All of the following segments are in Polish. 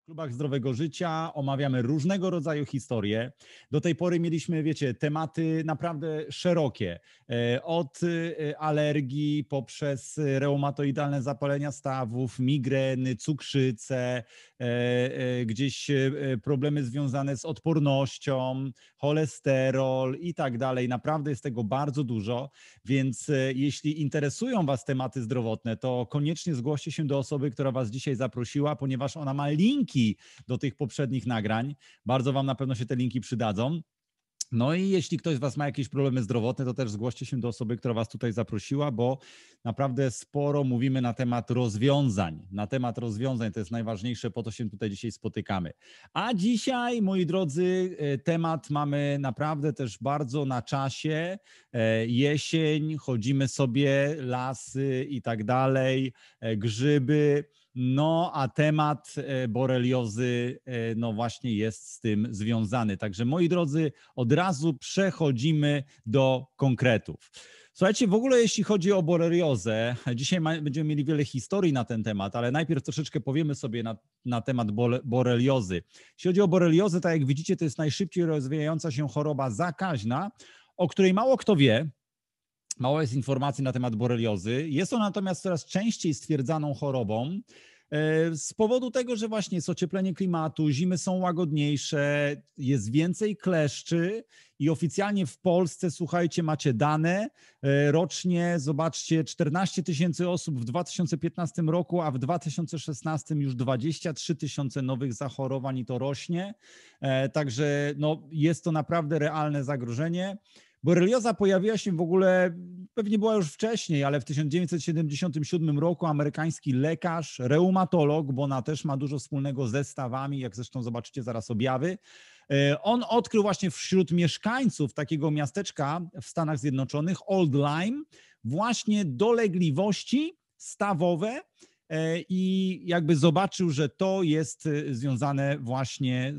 W klubach zdrowego życia omawiamy różnego rodzaju historie. Do tej pory mieliśmy, wiecie, tematy naprawdę szerokie. Od alergii poprzez reumatoidalne zapalenia stawów, migreny, cukrzycę, gdzieś problemy związane z odpornością, cholesterol i tak dalej. Naprawdę jest tego bardzo dużo, więc jeśli interesują Was tematy zdrowotne, to koniecznie zgłoście się do osoby, która Was dzisiaj zaprosiła, ponieważ ona ma linki do tych poprzednich nagrań. Bardzo Wam na pewno się te linki przydadzą. No i jeśli ktoś z Was ma jakieś problemy zdrowotne, to też zgłoście się do osoby, która Was tutaj zaprosiła, bo naprawdę sporo mówimy na temat rozwiązań. Na temat rozwiązań to jest najważniejsze, po to się tutaj dzisiaj spotykamy. A dzisiaj, moi drodzy, temat mamy naprawdę też bardzo na czasie. Jesień, chodzimy sobie, lasy i tak dalej, grzyby. No, a temat boreliozy, no właśnie jest z tym związany. Także moi drodzy, od razu przechodzimy do konkretów. Słuchajcie, w ogóle jeśli chodzi o boreliozę, dzisiaj będziemy mieli wiele historii na ten temat, ale najpierw troszeczkę powiemy sobie na temat boreliozy. Jeśli chodzi o boreliozę, tak jak widzicie, to jest najszybciej rozwijająca się choroba zakaźna, o której mało kto wie. Mało jest informacji na temat boreliozy. Jest ona natomiast coraz częściej stwierdzaną chorobą z powodu tego, że właśnie jest ocieplenie klimatu, zimy są łagodniejsze, jest więcej kleszczy i oficjalnie w Polsce, słuchajcie, macie dane, rocznie, zobaczcie, 14 000 osób w 2015 roku, a w 2016 już 23 000 nowych zachorowań i to rośnie. Także no, jest to naprawdę realne zagrożenie. Borelioza pojawiła się w ogóle, pewnie była już wcześniej, ale w 1977 roku amerykański lekarz, reumatolog, bo ona też ma dużo wspólnego ze stawami, jak zresztą zobaczycie zaraz objawy, on odkrył właśnie wśród mieszkańców takiego miasteczka w Stanach Zjednoczonych, Old Lyme, właśnie dolegliwości stawowe i jakby zobaczył, że to jest związane właśnie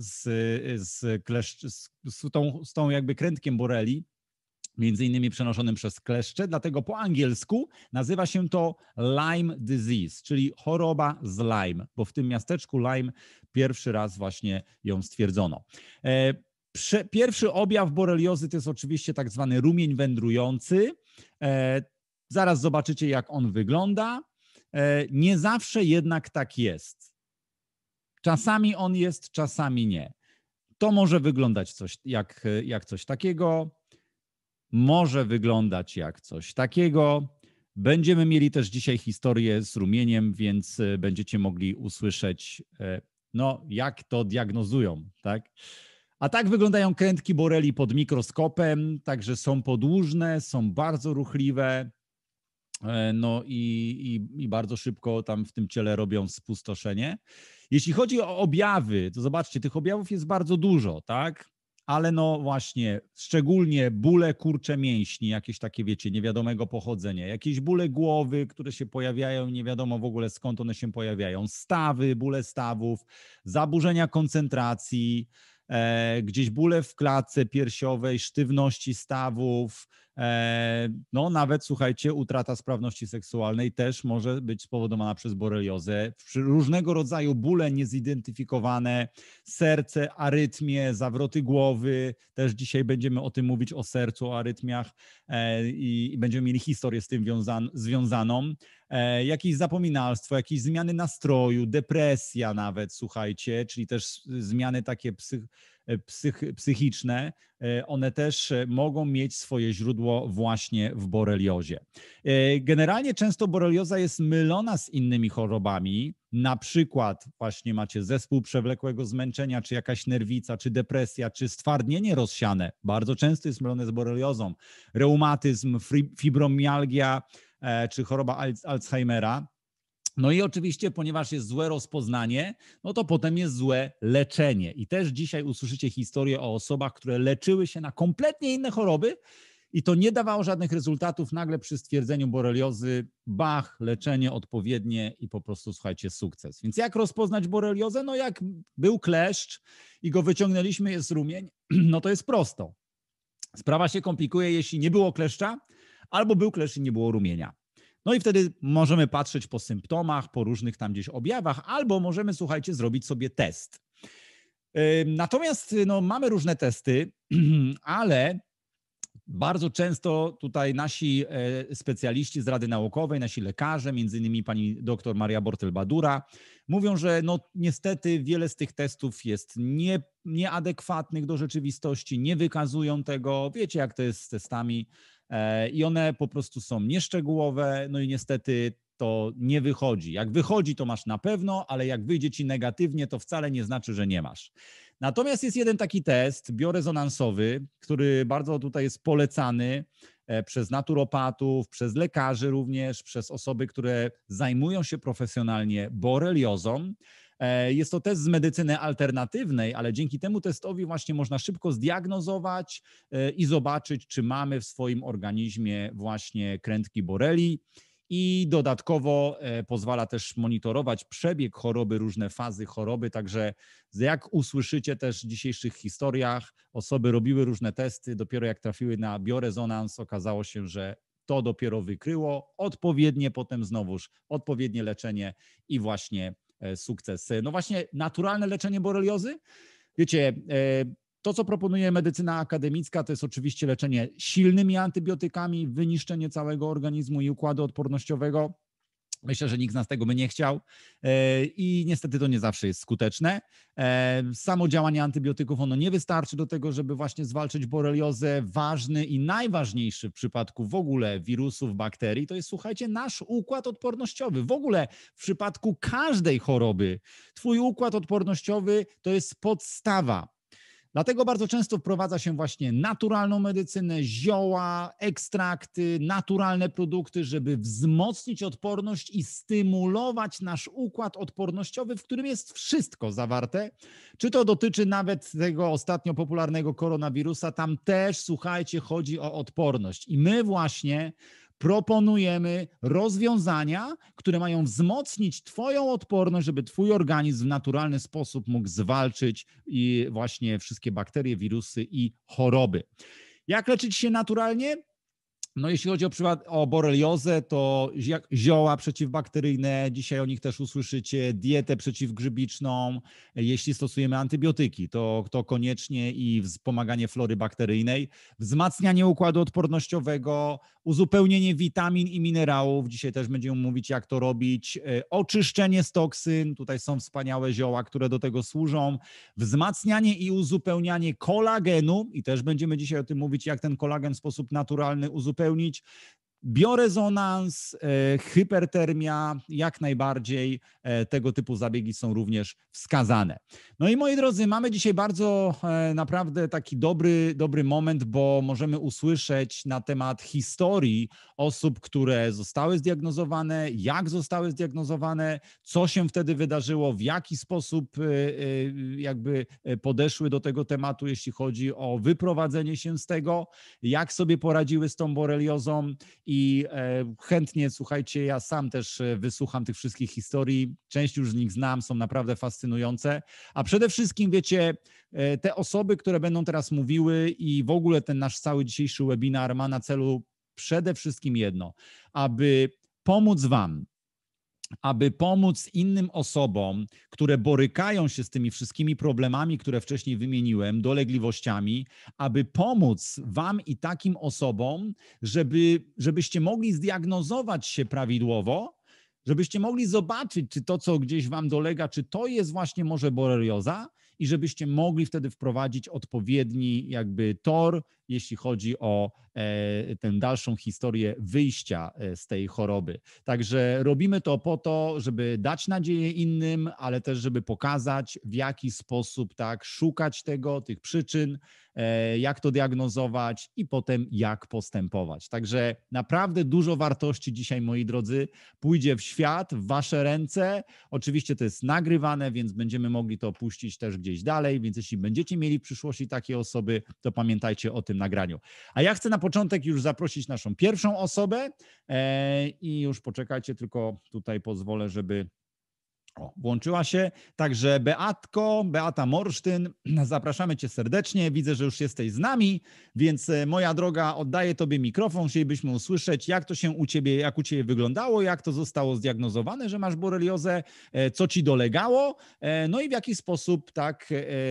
z tą jakby krętkiem boreli, między innymi przenoszonym przez kleszcze, dlatego po angielsku nazywa się to Lyme disease, czyli choroba z Lyme, bo w tym miasteczku Lyme pierwszy raz właśnie ją stwierdzono. Pierwszy objaw boreliozy to jest oczywiście tak zwany rumień wędrujący. Zaraz zobaczycie, jak on wygląda. Nie zawsze jednak tak jest. Czasami on jest, czasami nie. To może wyglądać jak coś takiego. Może wyglądać jak coś takiego. Będziemy mieli też dzisiaj historię z rumieniem, więc będziecie mogli usłyszeć, no, jak to diagnozują, tak? A tak wyglądają krętki boreli pod mikroskopem, także są podłużne, są bardzo ruchliwe, no i bardzo szybko tam w tym ciele robią spustoszenie. Jeśli chodzi o objawy, to zobaczcie, tych objawów jest bardzo dużo, tak? Ale no właśnie, szczególnie bóle kurcze mięśni, jakieś takie, wiecie, niewiadomego pochodzenia, jakieś bóle głowy, które się pojawiają, nie wiadomo w ogóle skąd one się pojawiają, stawy, bóle stawów, zaburzenia koncentracji, gdzieś bóle w klatce piersiowej, sztywności stawów, no nawet, słuchajcie, utrata sprawności seksualnej też może być spowodowana przez boreliozę. Różnego rodzaju bóle niezidentyfikowane, serce, arytmie, zawroty głowy, też dzisiaj będziemy o tym mówić, o sercu, o arytmiach i będziemy mieli historię z tym związaną. Jakieś zapominalstwo, jakieś zmiany nastroju, depresja nawet, słuchajcie, czyli też zmiany takie psychiczne, one też mogą mieć swoje źródło właśnie w boreliozie. Generalnie często borelioza jest mylona z innymi chorobami, na przykład właśnie macie zespół przewlekłego zmęczenia, czy jakaś nerwica, czy depresja, czy stwardnienie rozsiane, bardzo często jest mylone z boreliozą, reumatyzm, fibromialgia, czy choroba Alzheimera. No i oczywiście, ponieważ jest złe rozpoznanie, no to potem jest złe leczenie. I też dzisiaj usłyszycie historię o osobach, które leczyły się na kompletnie inne choroby i to nie dawało żadnych rezultatów. Nagle przy stwierdzeniu boreliozy, bach, leczenie odpowiednie i po prostu, słuchajcie, sukces. Więc jak rozpoznać boreliozę? No jak był kleszcz i go wyciągnęliśmy, jest rumień, no to jest prosto. Sprawa się komplikuje, jeśli nie było kleszcza, albo był kleszcz i nie było rumienia. No i wtedy możemy patrzeć po symptomach, po różnych tam gdzieś objawach, albo możemy, słuchajcie, zrobić sobie test. Natomiast no, mamy różne testy, ale bardzo często tutaj nasi specjaliści z Rady Naukowej, nasi lekarze, między innymi pani dr Maria Bortel-Badura, mówią, że no niestety wiele z tych testów jest nieadekwatnych do rzeczywistości, nie wykazują tego. Wiecie, jak to jest z testami i one po prostu są nieszczegółowe, no i niestety to nie wychodzi. Jak wychodzi, to masz na pewno, ale jak wyjdzie ci negatywnie, to wcale nie znaczy, że nie masz. Natomiast jest jeden taki test biorezonansowy, który bardzo tutaj jest polecany przez naturopatów, przez lekarzy również, przez osoby, które zajmują się profesjonalnie boreliozą. Jest to test z medycyny alternatywnej, ale dzięki temu testowi właśnie można szybko zdiagnozować i zobaczyć, czy mamy w swoim organizmie właśnie krętki borelii. I dodatkowo pozwala też monitorować przebieg choroby, różne fazy choroby, także jak usłyszycie też w dzisiejszych historiach, osoby robiły różne testy, dopiero jak trafiły na biorezonans, okazało się, że to dopiero wykryło odpowiednie potem znowuż, odpowiednie leczenie i właśnie sukces. No właśnie naturalne leczenie boreliozy, wiecie, to, co proponuje medycyna akademicka, to jest oczywiście leczenie silnymi antybiotykami, wyniszczenie całego organizmu i układu odpornościowego. Myślę, że nikt z nas tego by nie chciał i niestety to nie zawsze jest skuteczne. Samo działanie antybiotyków, ono nie wystarczy do tego, żeby właśnie zwalczyć boreliozę. Ważny i najważniejszy w przypadku w ogóle wirusów, bakterii, to jest, słuchajcie, nasz układ odpornościowy. W ogóle w przypadku każdej choroby twój układ odpornościowy to jest podstawa. Dlatego bardzo często wprowadza się właśnie naturalną medycynę, zioła, ekstrakty, naturalne produkty, żeby wzmocnić odporność i stymulować nasz układ odpornościowy, w którym jest wszystko zawarte. Czy to dotyczy nawet tego ostatnio popularnego koronawirusa, tam też, słuchajcie, chodzi o odporność. I my właśnie proponujemy rozwiązania, które mają wzmocnić twoją odporność, żeby twój organizm w naturalny sposób mógł zwalczyć i właśnie wszystkie bakterie, wirusy i choroby. Jak leczyć się naturalnie? No jeśli chodzi o boreliozę, to zioła przeciwbakteryjne, dzisiaj o nich też usłyszycie, dietę przeciwgrzybiczną. Jeśli stosujemy antybiotyki, to koniecznie i wspomaganie flory bakteryjnej, wzmacnianie układu odpornościowego, uzupełnienie witamin i minerałów. Dzisiaj też będziemy mówić, jak to robić. Oczyszczenie z toksyn, tutaj są wspaniałe zioła, które do tego służą. Wzmacnianie i uzupełnianie kolagenu i też będziemy dzisiaj o tym mówić, jak ten kolagen w sposób naturalny uzupełnić. Biorezonans, hypertermia, jak najbardziej tego typu zabiegi są również wskazane. No i moi drodzy, mamy dzisiaj bardzo naprawdę taki dobry moment, bo możemy usłyszeć na temat historii osób, które zostały zdiagnozowane, jak zostały zdiagnozowane, co się wtedy wydarzyło, w jaki sposób jakby podeszły do tego tematu, jeśli chodzi o wyprowadzenie się z tego, jak sobie poradziły z tą boreliozą i chętnie, słuchajcie, ja sam też wysłucham tych wszystkich historii, część już z nich znam, są naprawdę fascynujące, a przede wszystkim, wiecie, te osoby, które będą teraz mówiły i w ogóle ten nasz cały dzisiejszy webinar ma na celu przede wszystkim jedno, aby pomóc wam, aby pomóc innym osobom, które borykają się z tymi wszystkimi problemami, które wcześniej wymieniłem, dolegliwościami, aby pomóc wam i takim osobom, żebyście mogli zdiagnozować się prawidłowo, żebyście mogli zobaczyć, czy to, co gdzieś wam dolega, czy to jest właśnie może borelioza i żebyście mogli wtedy wprowadzić odpowiedni jakby tor, jeśli chodzi o tę dalszą historię wyjścia z tej choroby. Także robimy to po to, żeby dać nadzieję innym, ale też żeby pokazać, w jaki sposób tak szukać tych przyczyn, jak to diagnozować i potem jak postępować. Także naprawdę dużo wartości dzisiaj, moi drodzy, pójdzie w świat, w wasze ręce. Oczywiście to jest nagrywane, więc będziemy mogli to puścić też gdzieś dalej, więc jeśli będziecie mieli w przyszłości takie osoby, to pamiętajcie o tym nagraniu. A ja chcę na początek już zaprosić naszą pierwszą osobę i już poczekajcie, tylko tutaj pozwolę, żeby O, włączyła się. Także Beata Morsztyn, zapraszamy Cię serdecznie. Widzę, że już jesteś z nami, więc moja droga, oddaję Tobie mikrofon. Chcielibyśmy usłyszeć, jak to się u Ciebie, jak u Ciebie wyglądało, jak to zostało zdiagnozowane, że masz boreliozę, co Ci dolegało, no i w jaki sposób tak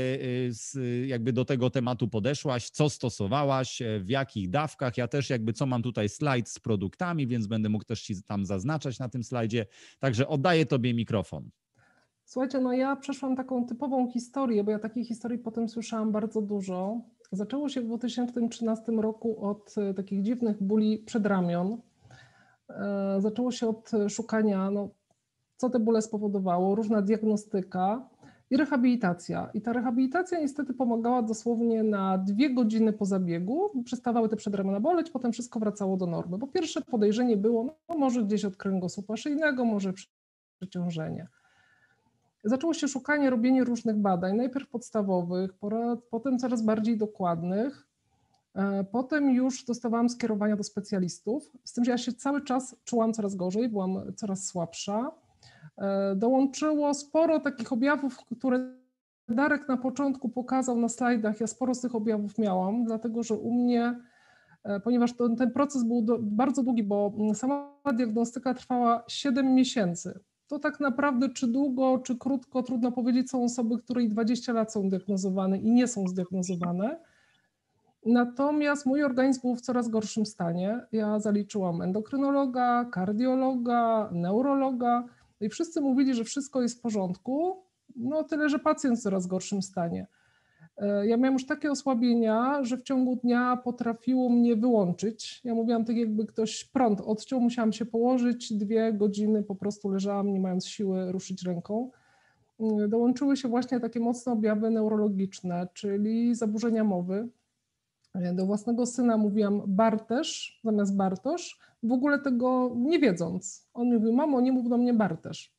jakby do tego tematu podeszłaś, co stosowałaś, w jakich dawkach. Ja też jakby co mam tutaj slajd z produktami, więc będę mógł też Ci tam zaznaczać na tym slajdzie. Także oddaję Tobie mikrofon. Słuchajcie, no ja przeszłam taką typową historię, bo ja takich historii potem słyszałam bardzo dużo. Zaczęło się w 2013 roku od takich dziwnych bóli przedramion. Zaczęło się od szukania, no, co te bóle spowodowało, różna diagnostyka i rehabilitacja. I ta rehabilitacja niestety pomagała dosłownie na 2 godziny po zabiegu. Przestawały te przedramiona boleć, potem wszystko wracało do normy, bo pierwsze podejrzenie było, no może gdzieś od kręgosłupa szyjnego, może przeciążenie. Zaczęło się szukanie, robienie różnych badań, najpierw podstawowych, potem coraz bardziej dokładnych. Potem już dostawałam skierowania do specjalistów, z tym, że ja się cały czas czułam coraz gorzej, byłam coraz słabsza. Dołączyło sporo takich objawów, które Darek na początku pokazał na slajdach. Ja sporo z tych objawów miałam, dlatego że u mnie, ponieważ ten proces był bardzo długi, bo sama diagnostyka trwała 7 miesięcy. To tak naprawdę czy długo, czy krótko, trudno powiedzieć. Są osoby, które i 20 lat są diagnozowane i nie są zdiagnozowane. Natomiast mój organizm był w coraz gorszym stanie. Ja zaliczyłam endokrynologa, kardiologa, neurologa i wszyscy mówili, że wszystko jest w porządku, no tyle, że pacjent w coraz gorszym stanie. Ja miałam już takie osłabienia, że w ciągu dnia potrafiło mnie wyłączyć. Ja mówiłam tak, jakby ktoś prąd odciął, musiałam się położyć, 2 godziny po prostu leżałam, nie mając siły ruszyć ręką. Dołączyły się właśnie takie mocne objawy neurologiczne, czyli zaburzenia mowy. Do własnego syna mówiłam Bartesz zamiast Bartosz, w ogóle tego nie wiedząc. On mówił, mamo, nie mów do mnie Bartesz.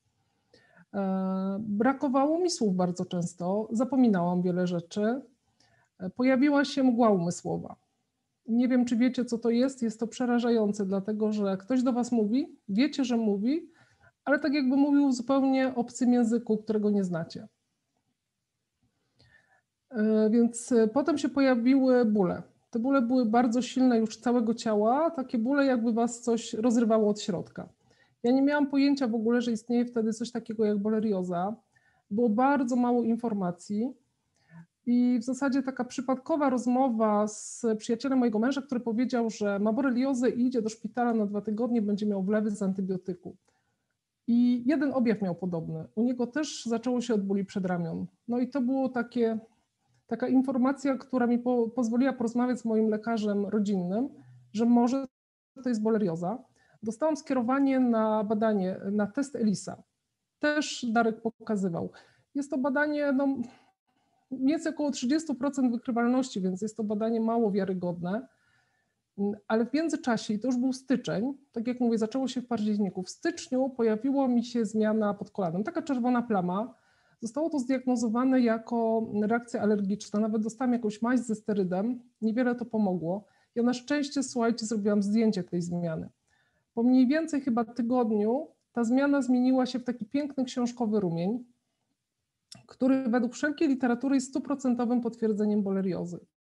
Brakowało mi słów bardzo często, zapominałam wiele rzeczy. Pojawiła się mgła umysłowa. Nie wiem, czy wiecie, co to jest to przerażające, dlatego że ktoś do was mówi, wiecie, że mówi, ale tak jakby mówił w zupełnie obcym języku, którego nie znacie. Więc potem się pojawiły bóle. Te bóle były bardzo silne już całego ciała, takie bóle, jakby was coś rozrywało od środka. Ja nie miałam pojęcia w ogóle, że istnieje wtedy coś takiego jak bolerioza. Było bardzo mało informacji i w zasadzie taka przypadkowa rozmowa z przyjacielem mojego męża, który powiedział, że ma boreliozę i idzie do szpitala na 2 tygodnie, będzie miał wlewy z antybiotyku. I jeden objaw miał podobny. U niego też zaczęło się od bóli przedramion. No i to było taka informacja, która mi pozwoliła porozmawiać z moim lekarzem rodzinnym, że może to jest bolerioza. Dostałam skierowanie na badanie, na test ELISA. Też Darek pokazywał. Jest to badanie, no, mniej więcej około 30% wykrywalności, więc jest to badanie mało wiarygodne. Ale w międzyczasie, i to już był styczeń, tak jak mówię, zaczęło się w październiku. W styczniu pojawiła mi się zmiana pod kolanem, taka czerwona plama. Zostało to zdiagnozowane jako reakcja alergiczna. Nawet dostałam jakąś maź ze sterydem, niewiele to pomogło. Ja na szczęście, słuchajcie, zrobiłam zdjęcie tej zmiany. Po mniej więcej chyba tygodniu ta zmiana zmieniła się w taki piękny książkowy rumień, który według wszelkiej literatury jest 100% potwierdzeniem boleriozy.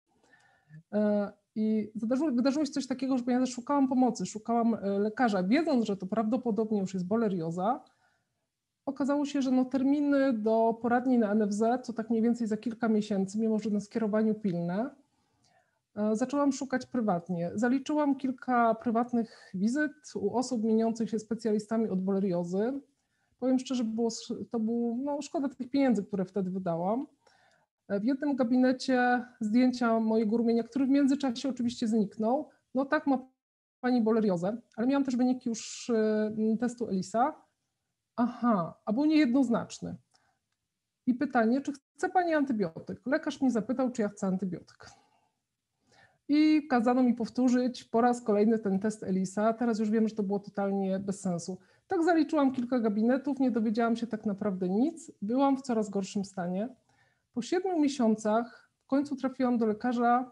I wydarzyło się coś takiego, że ja też szukałam pomocy, szukałam lekarza, wiedząc, że to prawdopodobnie już jest bolerioza. Okazało się, że no terminy do poradni na NFZ to tak mniej więcej za kilka miesięcy, mimo że na skierowaniu pilne. Zaczęłam szukać prywatnie. Zaliczyłam kilka prywatnych wizyt u osób mieniących się specjalistami od boleriozy. Powiem szczerze, to było no, szkoda tych pieniędzy, które wtedy wydałam. W jednym gabinecie zdjęcia mojego rumienia, który w międzyczasie oczywiście zniknął. No tak, ma pani boleriozę, ale miałam też wyniki już testu ELISA. Aha, a był niejednoznaczny. I pytanie, czy chce pani antybiotyk? Lekarz mnie zapytał, czy ja chcę antybiotyk. I kazano mi powtórzyć po raz kolejny ten test ELISA. Teraz już wiem, że to było totalnie bez sensu. Tak zaliczyłam kilka gabinetów, nie dowiedziałam się tak naprawdę nic. Byłam w coraz gorszym stanie. Po 7 miesiącach w końcu trafiłam do lekarza,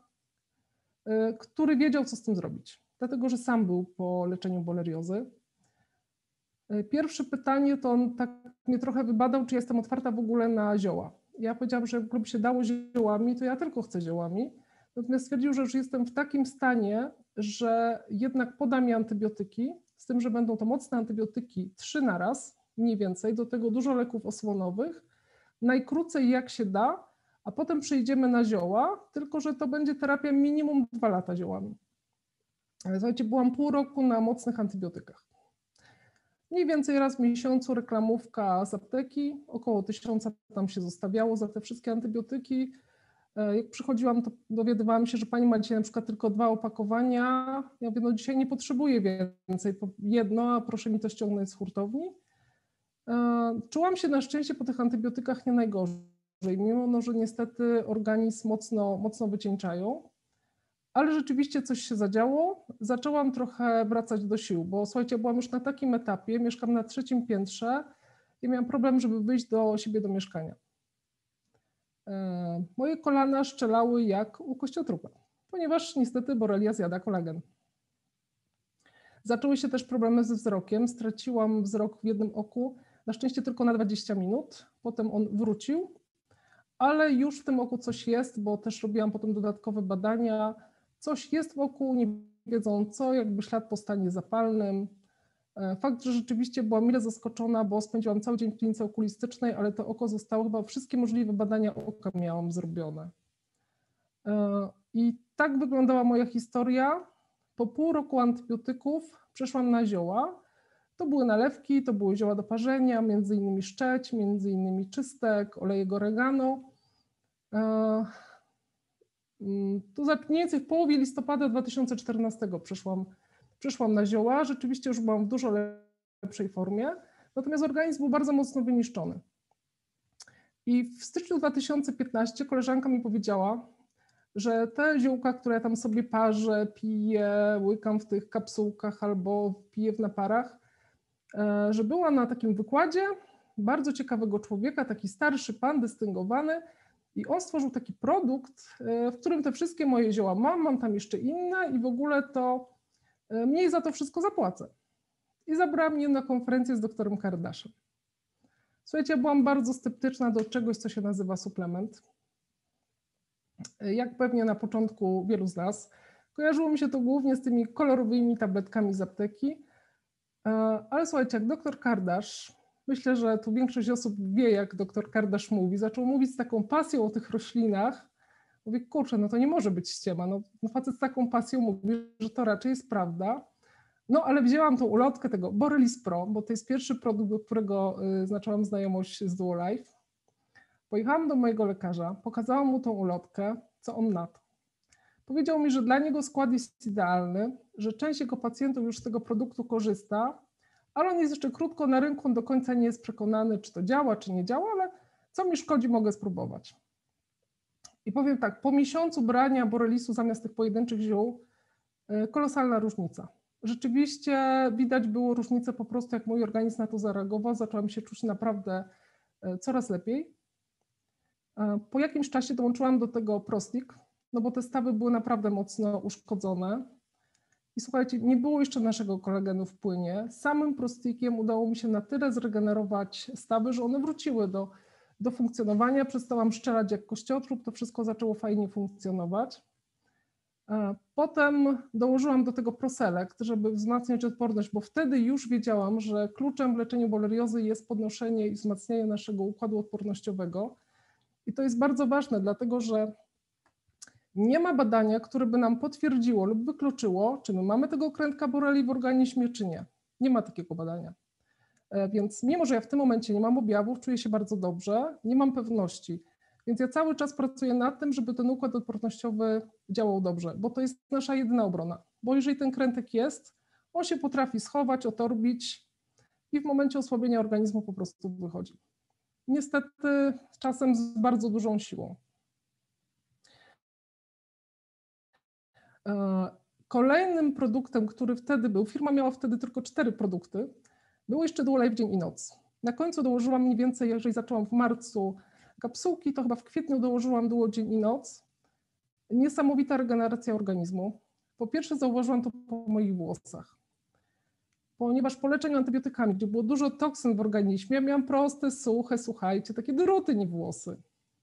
który wiedział, co z tym zrobić, dlatego że sam był po leczeniu boleriozy. Pierwsze pytanie to on tak mnie trochę wybadał, czy jestem otwarta w ogóle na zioła. Ja powiedziałam, że gdyby się dało ziołami, to ja tylko chcę ziołami. Natomiast stwierdził, że już jestem w takim stanie, że jednak poda mi antybiotyki, z tym, że będą to mocne antybiotyki 3 na raz, mniej więcej, do tego dużo leków osłonowych, najkrócej jak się da, a potem przejdziemy na zioła, tylko że to będzie terapia minimum 2 lata ziołami. Słuchajcie, byłam pół roku na mocnych antybiotykach. Mniej więcej raz w miesiącu reklamówka z apteki, około 1000 tam się zostawiało za te wszystkie antybiotyki. Jak przychodziłam, to dowiadywałam się, że pani ma dzisiaj na przykład tylko 2 opakowania. Ja mówię, no dzisiaj nie potrzebuję więcej, jedno, a proszę mi to ściągnąć z hurtowni. Czułam się na szczęście po tych antybiotykach nie najgorzej, mimo że niestety organizm mocno wycieńczają. Ale rzeczywiście coś się zadziało, zaczęłam trochę wracać do sił, bo słuchajcie, byłam już na takim etapie, mieszkam na 3. piętrze i miałam problem, żeby wyjść do siebie do mieszkania. Moje kolana szczelały jak u kościotrupa, ponieważ niestety Borrelia zjada kolagen. Zaczęły się też problemy ze wzrokiem, straciłam wzrok w jednym oku, na szczęście tylko na 20 minut, potem on wrócił, ale już w tym oku coś jest, bo też robiłam potem dodatkowe badania. Coś jest wokół, nie wiedzą co, jakby ślad po stanie zapalnym. Fakt, że rzeczywiście byłam mile zaskoczona, bo spędziłam cały dzień w klinice okulistycznej, ale to oko zostało, chyba wszystkie możliwe badania oka miałam zrobione. I tak wyglądała moja historia. Po pół roku antybiotyków przeszłam na zioła. To były nalewki, to były zioła do parzenia, między innymi szczeć, między innymi czystek, olejek oregano. To mniej więcej w połowie listopada 2014 przeszłam na zioła. Rzeczywiście już byłam w dużo lepszej formie, natomiast organizm był bardzo mocno wyniszczony. I w styczniu 2015 koleżanka mi powiedziała, że te ziółka, które ja tam sobie parzę, piję, łykam w tych kapsułkach albo piję w naparach, że była na takim wykładzie bardzo ciekawego człowieka, taki starszy pan, dystyngowany, i on stworzył taki produkt, w którym te wszystkie moje zioła mam tam jeszcze inne i w ogóle to mniej za to wszystko zapłacę. I zabrała mnie na konferencję z doktorem Kardaszem. Słuchajcie, ja byłam bardzo sceptyczna do czegoś, co się nazywa suplement. Jak pewnie na początku wielu z nas, kojarzyło mi się to głównie z tymi kolorowymi tabletkami z apteki, ale słuchajcie, jak doktor Kardasz, myślę, że tu większość osób wie, jak doktor Kardasz mówi, zaczął mówić z taką pasją o tych roślinach. Mówię, kurczę, no to nie może być ściema. No facet z taką pasją mówi, że to raczej jest prawda. No ale wzięłam tą ulotkę tego Borelis Pro, bo to jest pierwszy produkt, do którego zaczęłam znajomość z Duolife. Pojechałam do mojego lekarza, pokazałam mu tą ulotkę, co on na to. Powiedział mi, że dla niego skład jest idealny, że część jego pacjentów już z tego produktu korzysta, ale on jest jeszcze krótko na rynku, on do końca nie jest przekonany, czy to działa, czy nie działa, ale co mi szkodzi, mogę spróbować. I powiem tak, po miesiącu brania Borelisu zamiast tych pojedynczych ziół, kolosalna różnica. Rzeczywiście widać było różnicę po prostu, jak mój organizm na to zareagował, zaczęłam się czuć naprawdę coraz lepiej. Po jakimś czasie dołączyłam do tego Prostic, no bo te stawy były naprawdę mocno uszkodzone. I słuchajcie, nie było jeszcze naszego kolagenu w płynie. Samym Prosticiem udało mi się na tyle zregenerować stawy, że one wróciły do funkcjonowania. Przestałam szczelać jak kościotrup, to wszystko zaczęło fajnie funkcjonować. Potem dołożyłam do tego Proselect, żeby wzmacniać odporność, bo wtedy już wiedziałam, że kluczem w leczeniu boreliozy jest podnoszenie i wzmacnianie naszego układu odpornościowego. I to jest bardzo ważne, dlatego że nie ma badania, które by nam potwierdziło lub wykluczyło, czy my mamy tego krętka borelii w organizmie, czy nie. Nie ma takiego badania. Więc mimo, że ja w tym momencie nie mam objawów, czuję się bardzo dobrze, nie mam pewności. Więc ja cały czas pracuję nad tym, żeby ten układ odpornościowy działał dobrze, bo to jest nasza jedyna obrona. Bo jeżeli ten krętek jest, on się potrafi schować, otorbić i w momencie osłabienia organizmu po prostu wychodzi. Niestety czasem z bardzo dużą siłą. Kolejnym produktem, który wtedy był, firma miała wtedy tylko 4 produkty, było jeszcze Duolife Dzień i Noc. Na końcu dołożyłam mniej więcej, jeżeli zaczęłam w marcu kapsułki, to chyba w kwietniu dołożyłam Duo Dzień i Noc. Niesamowita regeneracja organizmu. Po pierwsze zauważyłam to po moich włosach. ponieważ po leczeniu antybiotykami, gdzie było dużo toksyn w organizmie, miałam proste, suche, słuchajcie, takie druty, nie włosy.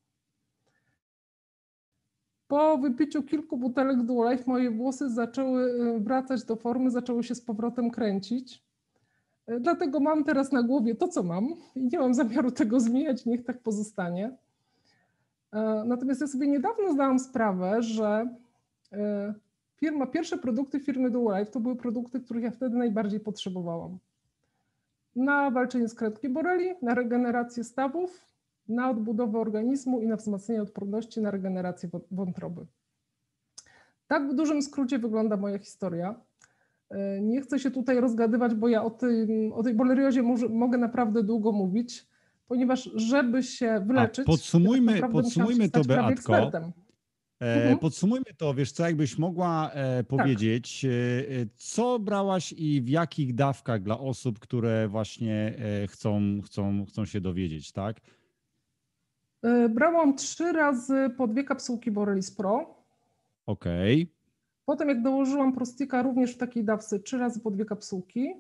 Po wypiciu kilku butelek Duolife moje włosy zaczęły wracać do formy, zaczęły się z powrotem kręcić. Dlatego mam teraz na głowie to, co mam i nie mam zamiaru tego zmieniać, niech tak pozostanie. Natomiast ja sobie niedawno zdałam sprawę, że pierwsze produkty firmy Duolife to były produkty, których ja wtedy najbardziej potrzebowałam. Na walczenie z krętkiem boreli, na regenerację stawów, na odbudowę organizmu i na wzmacnianie odporności, na regenerację wątroby. Tak w dużym skrócie wygląda moja historia. Nie chcę się tutaj rozgadywać, bo ja o tej boleriozie mogę naprawdę długo mówić, ponieważ żeby się wyleczyć, podsumujmy to, Beatko. Ekspertem. Podsumujmy to, wiesz co, jakbyś mogła powiedzieć, co brałaś i w jakich dawkach dla osób, które właśnie chcą się dowiedzieć, tak? Brałam 3 razy po 2 kapsułki Borelis Pro. Okej. Potem jak dołożyłam Prostika również w takiej dawce 3 razy po 2 kapsułki.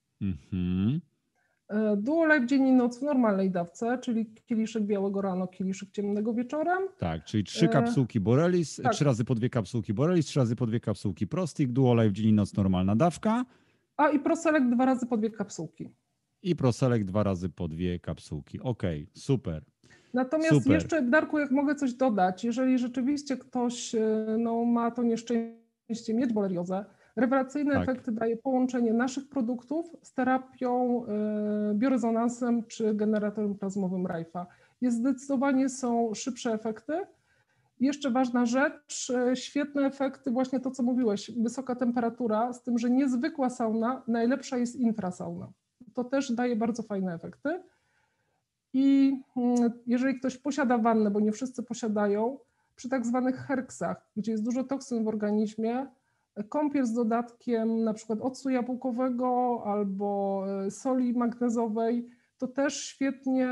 Duolife dzień i noc w normalnej dawce, czyli kieliszek białego rano, kieliszek ciemnego wieczorem. Tak, czyli 3 kapsułki Borelis, tak. 3 razy po 2 kapsułki Borelis, 3 razy po 2 kapsułki Prostik, Duolife dzień i noc normalna dawka. I Proselek 2 razy po 2 kapsułki. I Proselek 2 razy po 2 kapsułki. Okej, super. Natomiast jeszcze, Darku, jak mogę coś dodać, jeżeli rzeczywiście ktoś ma to nieszczęście mieć boleriozę, rewelacyjne efekty daje połączenie naszych produktów z terapią biorezonansem czy generatorem plazmowym Raifa. Zdecydowanie są szybsze efekty. Jeszcze ważna rzecz, świetne efekty, właśnie to, co mówiłeś, wysoka temperatura, z tym, że niezwykła sauna, najlepsza jest infrasauna. To też daje bardzo fajne efekty. I jeżeli ktoś posiada wannę, bo nie wszyscy posiadają, przy tak zwanych herksach, gdzie jest dużo toksyn w organizmie, kąpiel z dodatkiem na przykład octu jabłkowego albo soli magnezowej, to też świetnie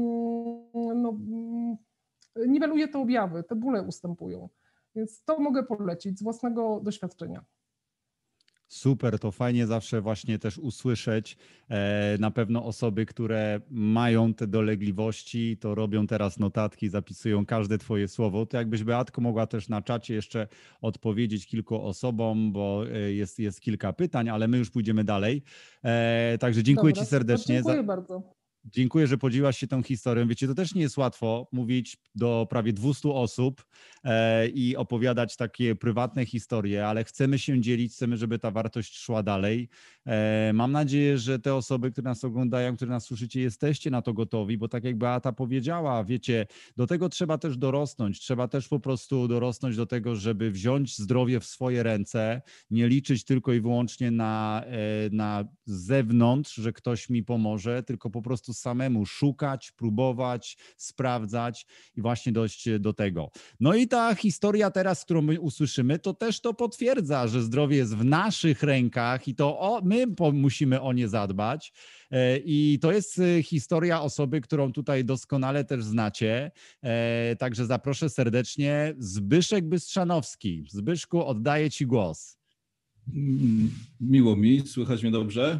niweluje te objawy, te bóle ustępują. Więc to mogę polecić z własnego doświadczenia. Super, to fajnie zawsze właśnie też usłyszeć. Na pewno osoby, które mają te dolegliwości, to robią teraz notatki, zapisują każde twoje słowo. To jakbyś, Beatko, mogła też na czacie jeszcze odpowiedzieć kilku osobom, bo jest kilka pytań, ale my już pójdziemy dalej. Także dziękuję Ci serdecznie. Dziękuję bardzo. Dziękuję, że podzieliłaś się tą historią. Wiecie, to też nie jest łatwo mówić do prawie 200 osób i opowiadać takie prywatne historie, ale chcemy się dzielić, chcemy, żeby ta wartość szła dalej. Mam nadzieję, że te osoby, które nas oglądają, które nas słyszycie, jesteście na to gotowi, bo tak jak Beata powiedziała, wiecie, do tego trzeba też dorosnąć. Trzeba też po prostu dorosnąć do tego, żeby wziąć zdrowie w swoje ręce, nie liczyć tylko i wyłącznie na zewnątrz, że ktoś mi pomoże, tylko po prostu samemu szukać, próbować, sprawdzać i właśnie dojść do tego. No i ta historia teraz, którą my usłyszymy, to też to potwierdza, że zdrowie jest w naszych rękach i to my musimy o nie zadbać. I to jest historia osoby, którą tutaj doskonale też znacie. Także zaproszę serdecznie Zbyszek Bystrzanowski. Zbyszku, oddaję Ci głos. Miło mi, słychać mnie dobrze?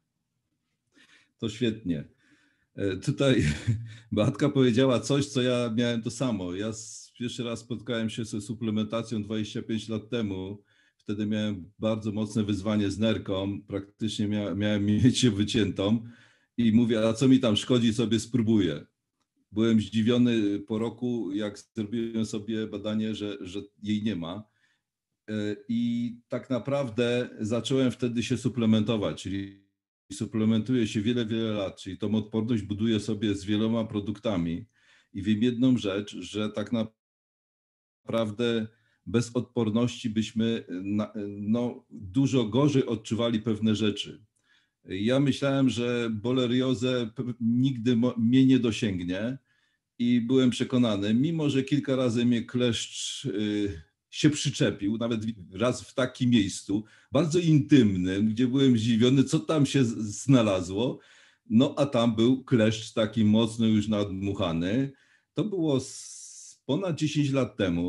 To świetnie. Tutaj Beatka powiedziała coś, co ja miałem to samo. Ja pierwszy raz spotkałem się ze suplementacją 25 lat temu. Wtedy miałem bardzo mocne wyzwanie z nerką. Praktycznie miałem mieć się wyciętą i mówię, a co mi tam szkodzi, sobie spróbuję. Byłem zdziwiony po roku, jak zrobiłem sobie badanie, że jej nie ma. I tak naprawdę zacząłem wtedy się suplementować, czyli suplementuję się wiele lat, czyli tą odporność buduję sobie z wieloma produktami i wiem jedną rzecz, że tak naprawdę bez odporności byśmy dużo gorzej odczuwali pewne rzeczy. Ja myślałem, że boleriozę nigdy mnie nie dosięgnie i byłem przekonany, mimo że kilka razy mnie kleszcz się przyczepił, nawet raz w takim miejscu, bardzo intymnym, gdzie byłem zdziwiony, co tam się znalazło, no a tam był kleszcz taki mocno już nadmuchany. To było ponad 10 lat temu.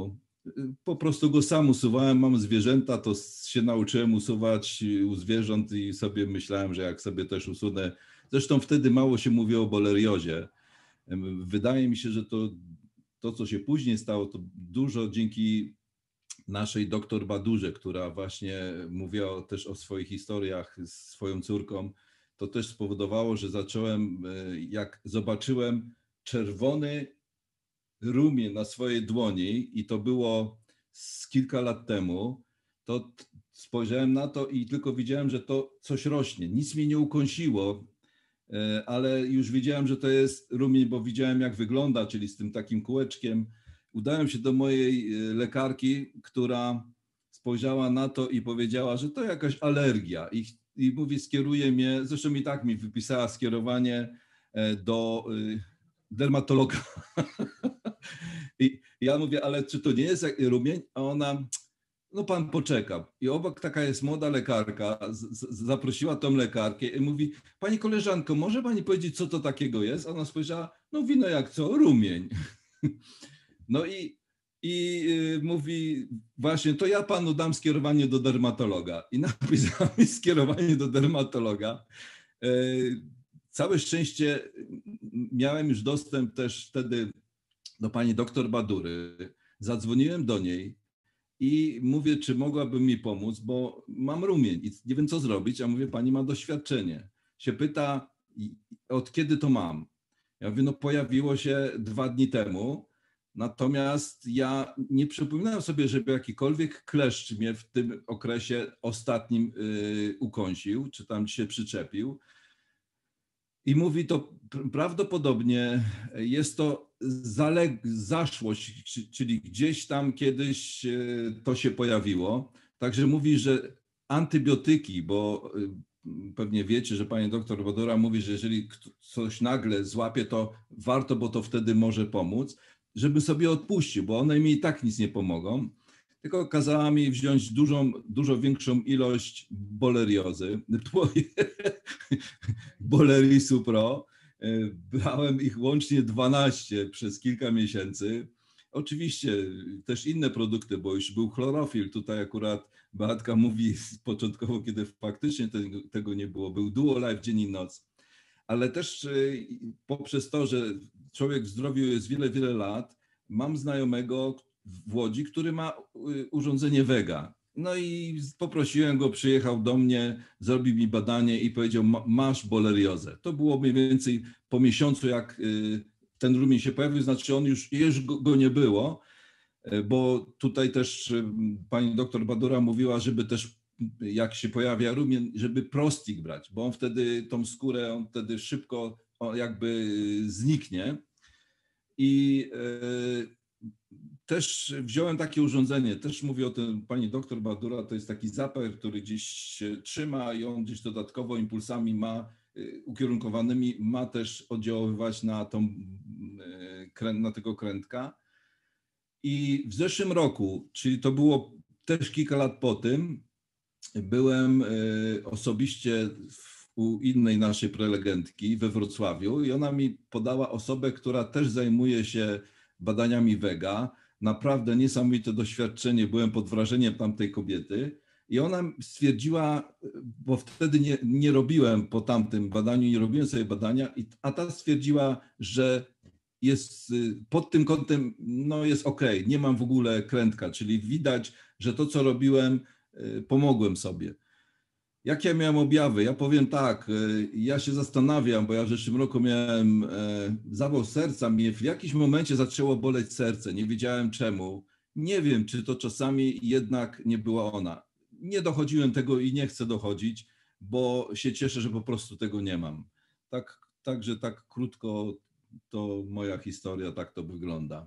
po prostu go sam usuwałem. Mam zwierzęta, to się nauczyłem usuwać u zwierząt i sobie myślałem, że jak sobie też usunę. Zresztą wtedy mało się mówiło o boleriozie. Wydaje mi się, że to, co się później stało, to dużo dzięki naszej doktor Badurze, która właśnie mówiła też o swoich historiach z swoją córką. To też spowodowało, że zacząłem, jak zobaczyłem czerwony rumien na swojej dłoni i to było z kilka lat temu, to spojrzałem na to i tylko widziałem, że to coś rośnie. Nic mnie nie ukąsiło, ale już wiedziałem, że to jest rumień, bo widziałem, jak wygląda, czyli z tym takim kółeczkiem. Udałem się do mojej lekarki, która spojrzała na to i powiedziała, że to jakaś alergia i mówi, skieruje mnie, zresztą i tak mi wypisała skierowanie do dermatologa. I ja mówię, ale czy to nie jest rumień? A ona, no pan poczeka. I obok taka jest młoda lekarka, zaprosiła tą lekarkę i mówi, pani koleżanko, może pani powiedzieć, co to takiego jest? A ona spojrzała, no wino jak co, rumień. No i mówi, właśnie, to ja panu dam skierowanie do dermatologa. I napisała mi skierowanie do dermatologa. Całe szczęście miałem już dostęp też wtedy do pani doktor Badury. Zadzwoniłem do niej i mówię, czy mogłaby mi pomóc, bo mam rumień i nie wiem, co zrobić. A mówię, pani ma doświadczenie. Się pyta, od kiedy to mam? Ja mówię, no pojawiło się 2 dni temu, natomiast ja nie przypominałem sobie, żeby jakikolwiek kleszcz mnie w tym okresie ostatnim ukąsił, czy tam się przyczepił. I mówi, to prawdopodobnie jest to zaszłość, czyli gdzieś tam kiedyś to się pojawiło. Także mówi, że antybiotyki, bo pewnie wiecie, że pani doktor Badura mówi, że jeżeli coś nagle złapie, to warto, bo to wtedy może pomóc, żeby sobie odpuścił, bo one mi i tak nic nie pomogą. Tylko kazała mi wziąć dużo większą ilość boleriozy, Bolerisu Pro. Brałem ich łącznie 12 przez kilka miesięcy. Oczywiście też inne produkty, bo już był chlorofil. Tutaj akurat Beatka mówi początkowo, kiedy faktycznie tego nie było, był Duolife dzień i noc. Ale też poprzez to, że człowiek w zdrowiu jest wiele lat, mam znajomego w Łodzi, który ma urządzenie Vega. No i poprosiłem go, przyjechał do mnie, zrobił mi badanie i powiedział, masz boleriozę. To było mniej więcej po miesiącu, jak ten rumień się pojawił, znaczy on już go nie było, bo tutaj też pani doktor Badura mówiła, żeby też jak się pojawia rumień, żeby Prostik brać, bo on wtedy tą skórę, on wtedy szybko jakby zniknie. I też wziąłem takie urządzenie, też mówi o tym pani doktor Badura, to jest taki zaper, który gdzieś się trzyma i on gdzieś dodatkowo impulsami ukierunkowanymi ma też oddziaływać na tego krętka. I w zeszłym roku, czyli to było też kilka lat po tym, byłem osobiście u innej naszej prelegentki we Wrocławiu i ona mi podała osobę, która też zajmuje się badaniami Vega. Naprawdę niesamowite doświadczenie, byłem pod wrażeniem tamtej kobiety i ona stwierdziła, bo wtedy nie robiłem po tamtym badaniu, nie robiłem sobie badania, a ta stwierdziła, że jest pod tym kątem, no jest okej, nie mam w ogóle krętka, czyli widać, że to, co robiłem, pomogłem sobie. Jakie ja miałem objawy? Ja powiem tak, ja się zastanawiam, bo ja w zeszłym roku miałem zawał serca, mnie w jakimś momencie zaczęło boleć serce, nie wiedziałem czemu. Nie wiem, czy to czasami jednak nie była ona. Nie dochodziłem tego i nie chcę dochodzić, bo się cieszę, że po prostu tego nie mam. Także tak krótko to moja historia, tak to wygląda.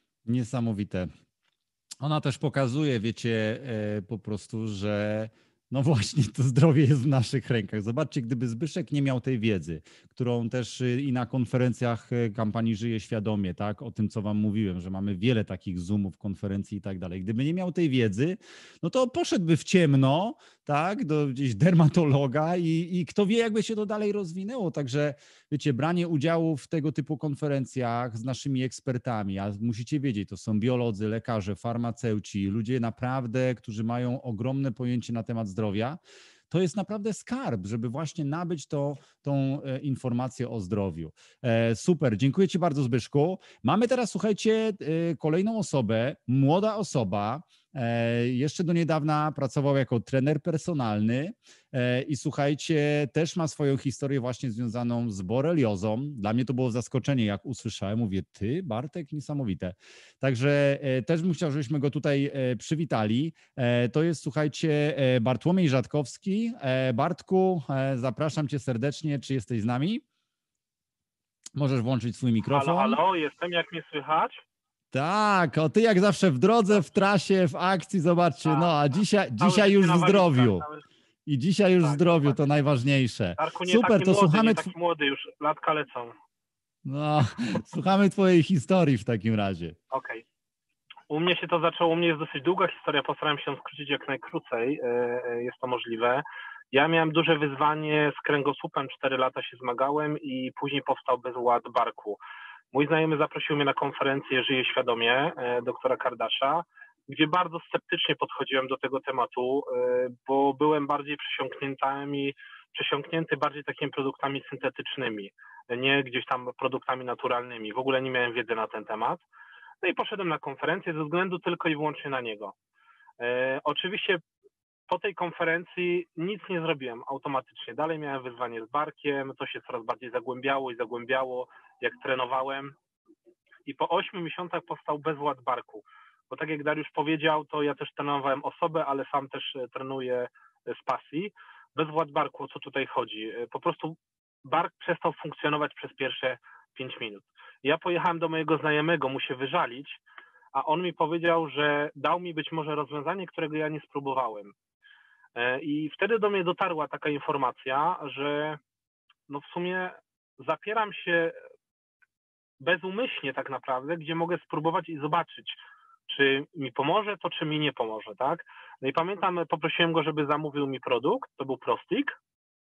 Niesamowite. Ona też pokazuje, wiecie, po prostu, że No właśnie, to zdrowie jest w naszych rękach. Zobaczcie, gdyby Zbyszek nie miał tej wiedzy, którą też i na konferencjach kampanii Żyję Świadomie, tak, o tym, co wam mówiłem, że mamy wiele takich Zoomów, konferencji i tak dalej. Gdyby nie miał tej wiedzy, no to poszedłby w ciemno, tak, do gdzieś dermatologa i kto wie, jakby się to dalej rozwinęło. Także wiecie, branie udziału w tego typu konferencjach z naszymi ekspertami, a musicie wiedzieć, to są biolodzy, lekarze, farmaceuci, ludzie naprawdę, którzy mają ogromne pojęcie na temat zdrowia, to jest naprawdę skarb, żeby właśnie nabyć tą informację o zdrowiu. Super, dziękuję ci bardzo, Zbyszku. Mamy teraz, słuchajcie, kolejną osobę, młoda osoba, jeszcze do niedawna pracował jako trener personalny i słuchajcie, też ma swoją historię właśnie związaną z boreliozą. Dla mnie to było zaskoczenie, jak usłyszałem. Mówię, ty, Bartek, niesamowite. Także też bym chciał, żebyśmy go tutaj przywitali. To jest, słuchajcie, Bartłomiej Rzadkowski. Bartku, zapraszam cię serdecznie. Czy jesteś z nami? Możesz włączyć swój mikrofon. Halo, halo, jestem, jak mnie słychać? Tak, o ty jak zawsze w drodze, w trasie, w akcji, zobaczcie, no a dzisiaj już w zdrowiu. I dzisiaj już w zdrowiu, to najważniejsze. Darku, nie Super, taki to młody, słuchamy... nie taki młody, już latka lecą. No, słuchamy twojej historii w takim razie. Okej. U mnie się to zaczęło, u mnie jest dosyć długa historia, postaram się ją skrócić jak najkrócej, jest to możliwe. Ja miałem duże wyzwanie z kręgosłupem, 4 lata się zmagałem i później powstał bezład barku. Mój znajomy zaprosił mnie na konferencję Żyję Świadomie doktora Kardasza, gdzie bardzo sceptycznie podchodziłem do tego tematu, bo byłem bardziej przesiąknięty bardziej takimi produktami syntetycznymi, nie gdzieś tam produktami naturalnymi. W ogóle nie miałem wiedzy na ten temat. No i poszedłem na konferencję ze względu tylko i wyłącznie na niego. Oczywiście po tej konferencji nic nie zrobiłem automatycznie. Dalej miałem wyzwanie z barkiem, to się coraz bardziej zagłębiało, jak trenowałem. I po 8 miesiącach powstał bezład barku. Bo tak jak Dariusz powiedział, to ja też trenowałem osobę, ale sam też trenuję z pasji. Bezwład barku, o co tutaj chodzi? Po prostu bark przestał funkcjonować przez pierwsze 5 minut. Ja pojechałem do mojego znajomego, mu się wyżalić, a on mi powiedział, że dał mi być może rozwiązanie, którego ja nie spróbowałem. I wtedy do mnie dotarła taka informacja, że no w sumie zapieram się bezumyślnie tak naprawdę, gdzie mogę spróbować i zobaczyć, czy mi pomoże to, czy mi nie pomoże, tak? No i pamiętam, poprosiłem go, żeby zamówił mi produkt, to był Prostic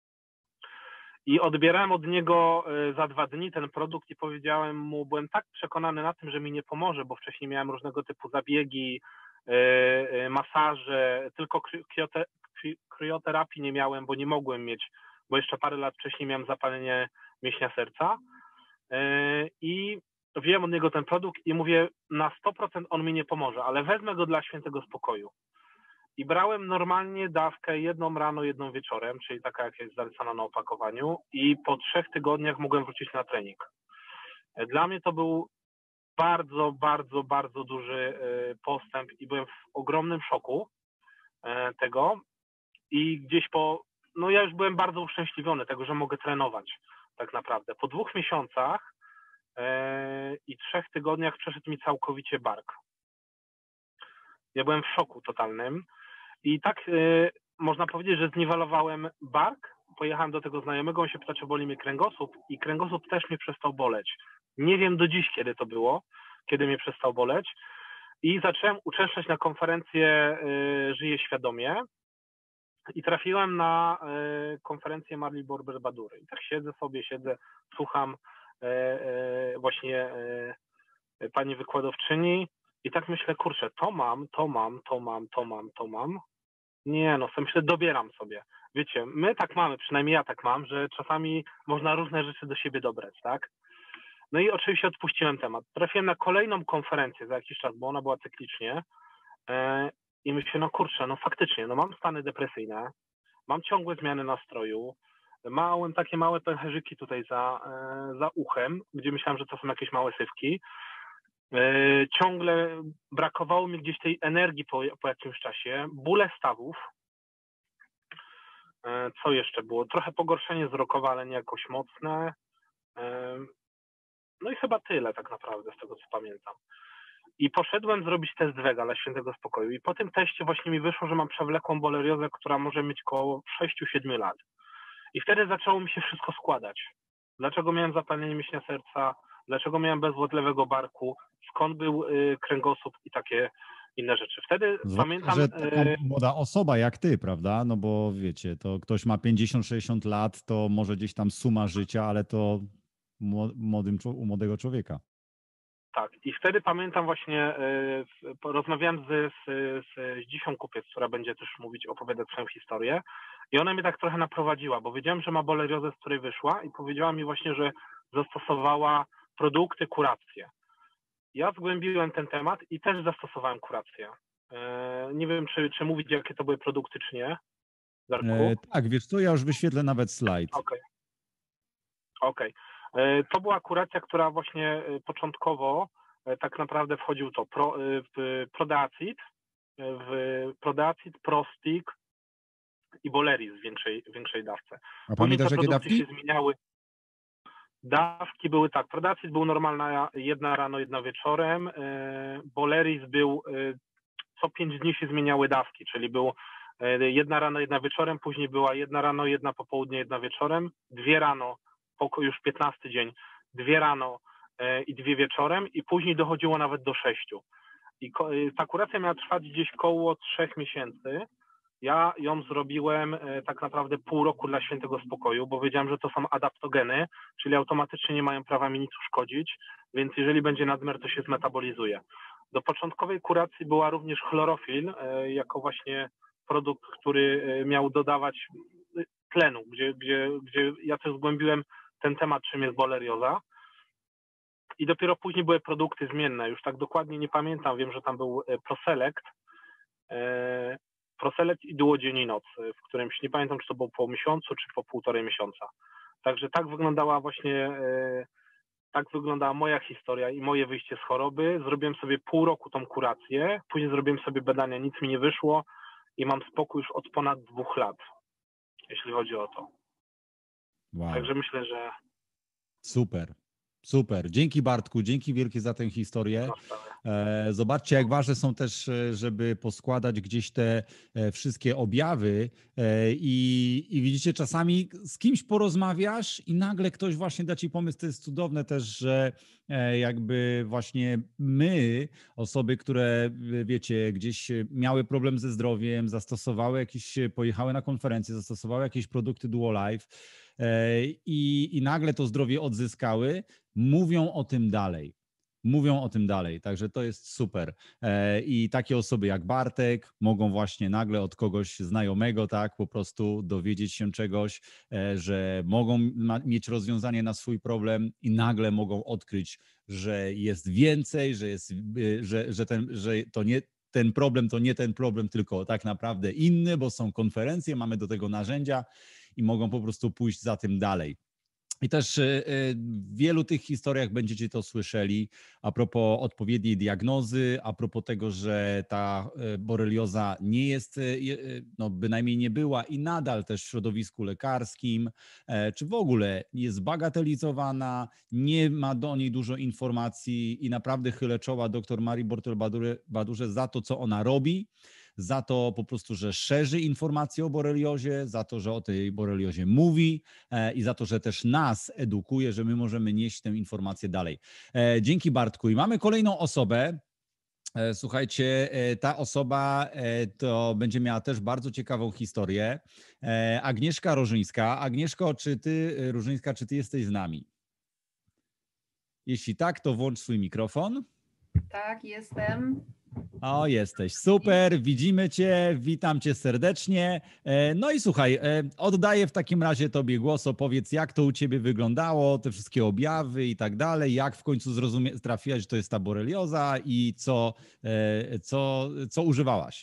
i odbierałem od niego za 2 dni ten produkt i powiedziałem mu, byłem tak przekonany na tym, że mi nie pomoże, bo wcześniej miałem różnego typu zabiegi, masaże, tylko krioterapii nie miałem, bo nie mogłem mieć, bo jeszcze parę lat wcześniej miałem zapalenie mięśnia serca i wziąłem od niego ten produkt i mówię, na 100% on mi nie pomoże, ale wezmę go dla świętego spokoju. I brałem normalnie dawkę, 1 rano, 1 wieczorem, czyli taka jak jest zalecana na opakowaniu i po 3 tygodniach mogłem wrócić na trening. Dla mnie to był bardzo, bardzo, bardzo duży postęp i byłem w ogromnym szoku tego i gdzieś no ja już byłem bardzo uszczęśliwiony tego, że mogę trenować tak naprawdę. Po 2 miesiącach i 3 tygodniach przeszedł mi całkowicie bark. Ja byłem w szoku totalnym i tak można powiedzieć, że zniwelowałem bark, pojechałem do tego znajomego, on się pyta, czy boli mnie kręgosłup i kręgosłup też mnie przestał boleć. Nie wiem do dziś, kiedy to było, kiedy mnie przestał boleć i zacząłem uczęszczać na konferencję Żyję Świadomie i trafiłem na konferencję Marli Borber-Badury. I tak siedzę, słucham właśnie pani wykładowczyni i tak myślę, kurczę, to mam. Nie no, myślę, dobieram sobie. Wiecie, my tak mamy, przynajmniej ja tak mam, że czasami można różne rzeczy do siebie dobrać, tak? No i oczywiście odpuściłem temat. Trafiłem na kolejną konferencję za jakiś czas, bo ona była cyklicznie i myślę, no kurczę, no faktycznie, no mam stany depresyjne, mam ciągłe zmiany nastroju, mam takie małe pęcherzyki tutaj za uchem, gdzie myślałem, że to są jakieś małe sywki. Ciągle brakowało mi gdzieś tej energii po jakimś czasie, bóle stawów. Co jeszcze było? Trochę pogorszenie wzrokowe, ale nie jakoś mocne. No i chyba tyle tak naprawdę z tego, co pamiętam. I poszedłem zrobić test Vega dla świętego spokoju. I po tym teście właśnie mi wyszło, że mam przewlekłą boleriozę, która może mieć około 6-7 lat. I wtedy zaczęło mi się wszystko składać. Dlaczego miałem zapalenie mięśnia serca, dlaczego miałem bezwład lewego barku, skąd był kręgosłup i takie inne rzeczy. Wtedy pamiętam... że taka młoda osoba jak ty, prawda? No bo wiecie, to ktoś ma 50-60 lat, to może gdzieś tam suma życia, ale to u młodego człowieka. Tak, i wtedy pamiętam właśnie, rozmawiałem z Dzisią Kupiec, która będzie też opowiadać swoją historię i ona mnie tak trochę naprowadziła, bo wiedziałem, że ma boleriozę, z której wyszła i powiedziała mi właśnie, że zastosowała produkty, kurację. Ja zgłębiłem ten temat i też zastosowałem kurację. Nie wiem, czy mówić, jakie to były produkty, czy nie. Tak, wiesz co, ja już wyświetlę nawet slajd. Okej. To była kuracja, która właśnie początkowo tak naprawdę wchodził to Prodeacid, Prostic i Boleris w większej dawce. A pamiętasz, jakie dawki? Się zmieniały. Dawki były tak, Prodeacid był normalna, jedna rano, jedna wieczorem, Boleris był, co 5 dni się zmieniały dawki, czyli był jedna rano, jedna wieczorem, później była jedna rano, jedna po południu, jedna wieczorem, 2 rano, już 15 dzień, 2 rano i 2 wieczorem i później dochodziło nawet do 6. I ta kuracja miała trwać gdzieś koło 3 miesięcy. Ja ją zrobiłem tak naprawdę pół roku dla świętego spokoju, bo wiedziałem, że to są adaptogeny, czyli automatycznie nie mają prawa mi nic uszkodzić, więc jeżeli będzie nadmiar, to się zmetabolizuje. Do początkowej kuracji była również chlorofil, jako właśnie produkt, który miał dodawać tlenu, gdzie ja też zgłębiłem ten temat, czym jest bolerioza. I dopiero później były produkty zmienne. Już tak dokładnie nie pamiętam. Wiem, że tam był Proselect i Duodzieninoc, w którymś nie pamiętam, czy to było po miesiącu, czy po 1,5 miesiąca. Także tak wyglądała moja historia i moje wyjście z choroby. Zrobiłem sobie pół roku tą kurację, później zrobiłem sobie badania, nic mi nie wyszło i mam spokój już od ponad 2 lat, jeśli chodzi o to. Wow. Także myślę, że... Super. Dzięki Bartku, dzięki wielkie za tę historię. Zobaczcie, jak ważne są też, żeby poskładać gdzieś te wszystkie objawy i widzicie, czasami z kimś porozmawiasz i nagle ktoś właśnie da ci pomysł. To jest cudowne też, że jakby właśnie my, osoby, które wiecie, gdzieś miały problem ze zdrowiem, pojechały na konferencję, zastosowały jakieś produkty DuoLife i nagle to zdrowie odzyskały, mówią o tym dalej. Także to jest super. I takie osoby jak Bartek mogą właśnie nagle od kogoś znajomego, tak, po prostu dowiedzieć się czegoś, że mogą mieć rozwiązanie na swój problem i nagle mogą odkryć, że jest więcej, że to nie ten problem to nie ten problem, tylko tak naprawdę inny, bo są konferencje, mamy do tego narzędzia i mogą po prostu pójść za tym dalej. I też w wielu tych historiach będziecie to słyszeli a propos odpowiedniej diagnozy, a propos tego, że ta borelioza nie jest, no bynajmniej nie była i nadal też w środowisku lekarskim, czy w ogóle jest bagatelizowana, nie ma do niej dużo informacji i naprawdę chylę czoła dr Marii Bortel-Badurze za to, co ona robi, za to po prostu, że szerzy informacje o boreliozie, za to, że o tej boreliozie mówi i za to, że też nas edukuje, że my możemy nieść tę informację dalej. Dzięki Bartku. I mamy kolejną osobę. Słuchajcie, ta osoba to będzie miała też bardzo ciekawą historię. Agnieszka Rożyńska. Agnieszko, Rożyńska, czy ty jesteś z nami? Jeśli tak, to włącz swój mikrofon. Tak, jestem. O, jesteś. Super, widzimy cię, witam cię serdecznie. No i słuchaj, oddaję w takim razie tobie głos, opowiedz, jak to u ciebie wyglądało, te wszystkie objawy i tak dalej, jak w końcu trafiłaś, że to jest ta borelioza i co używałaś?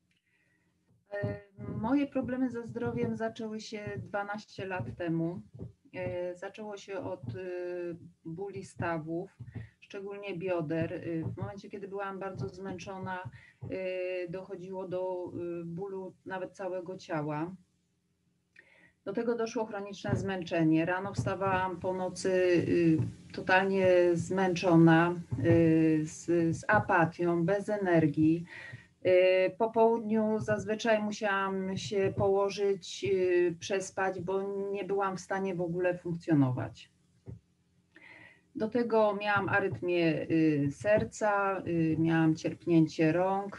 Moje problemy ze zdrowiem zaczęły się 12 lat temu. Zaczęło się od bóli stawów, szczególnie bioder. W momencie, kiedy byłam bardzo zmęczona, dochodziło do bólu nawet całego ciała. Do tego doszło chroniczne zmęczenie. Rano wstawałam po nocy totalnie zmęczona, z apatią, bez energii. Po południu zazwyczaj musiałam się położyć, przespać, bo nie byłam w stanie w ogóle funkcjonować. Do tego miałam arytmię serca, miałam cierpnięcie rąk.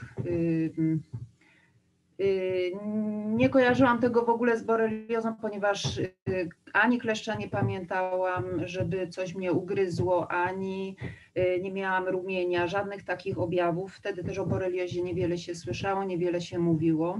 Nie kojarzyłam tego w ogóle z boreliozą, ponieważ ani kleszcza nie pamiętałam, żeby coś mnie ugryzło, ani nie miałam rumienia, żadnych takich objawów. Wtedy też o boreliozie niewiele się słyszało, niewiele się mówiło.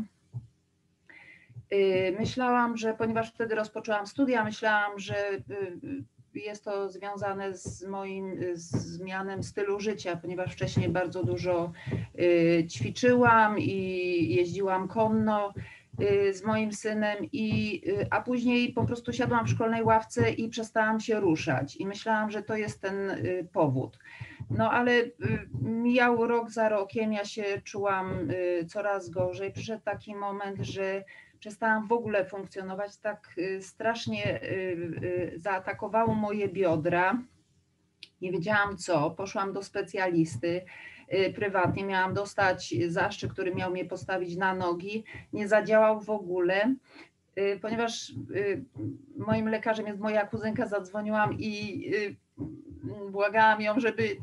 Myślałam, że ponieważ wtedy rozpoczęłam studia, myślałam, że jest to związane z moim zmianem stylu życia, ponieważ wcześniej bardzo dużo ćwiczyłam i jeździłam konno z moim synem, a później po prostu siadłam w szkolnej ławce i przestałam się ruszać i myślałam, że to jest ten powód. No ale mijał rok za rokiem, ja się czułam coraz gorzej. Przyszedł taki moment, że przestałam w ogóle funkcjonować, tak strasznie zaatakowało moje biodra. Nie wiedziałam co, poszłam do specjalisty prywatnie, miałam dostać zastrzyk, który miał mnie postawić na nogi, nie zadziałał w ogóle, ponieważ moim lekarzem jest moja kuzynka, zadzwoniłam i błagałam ją, żeby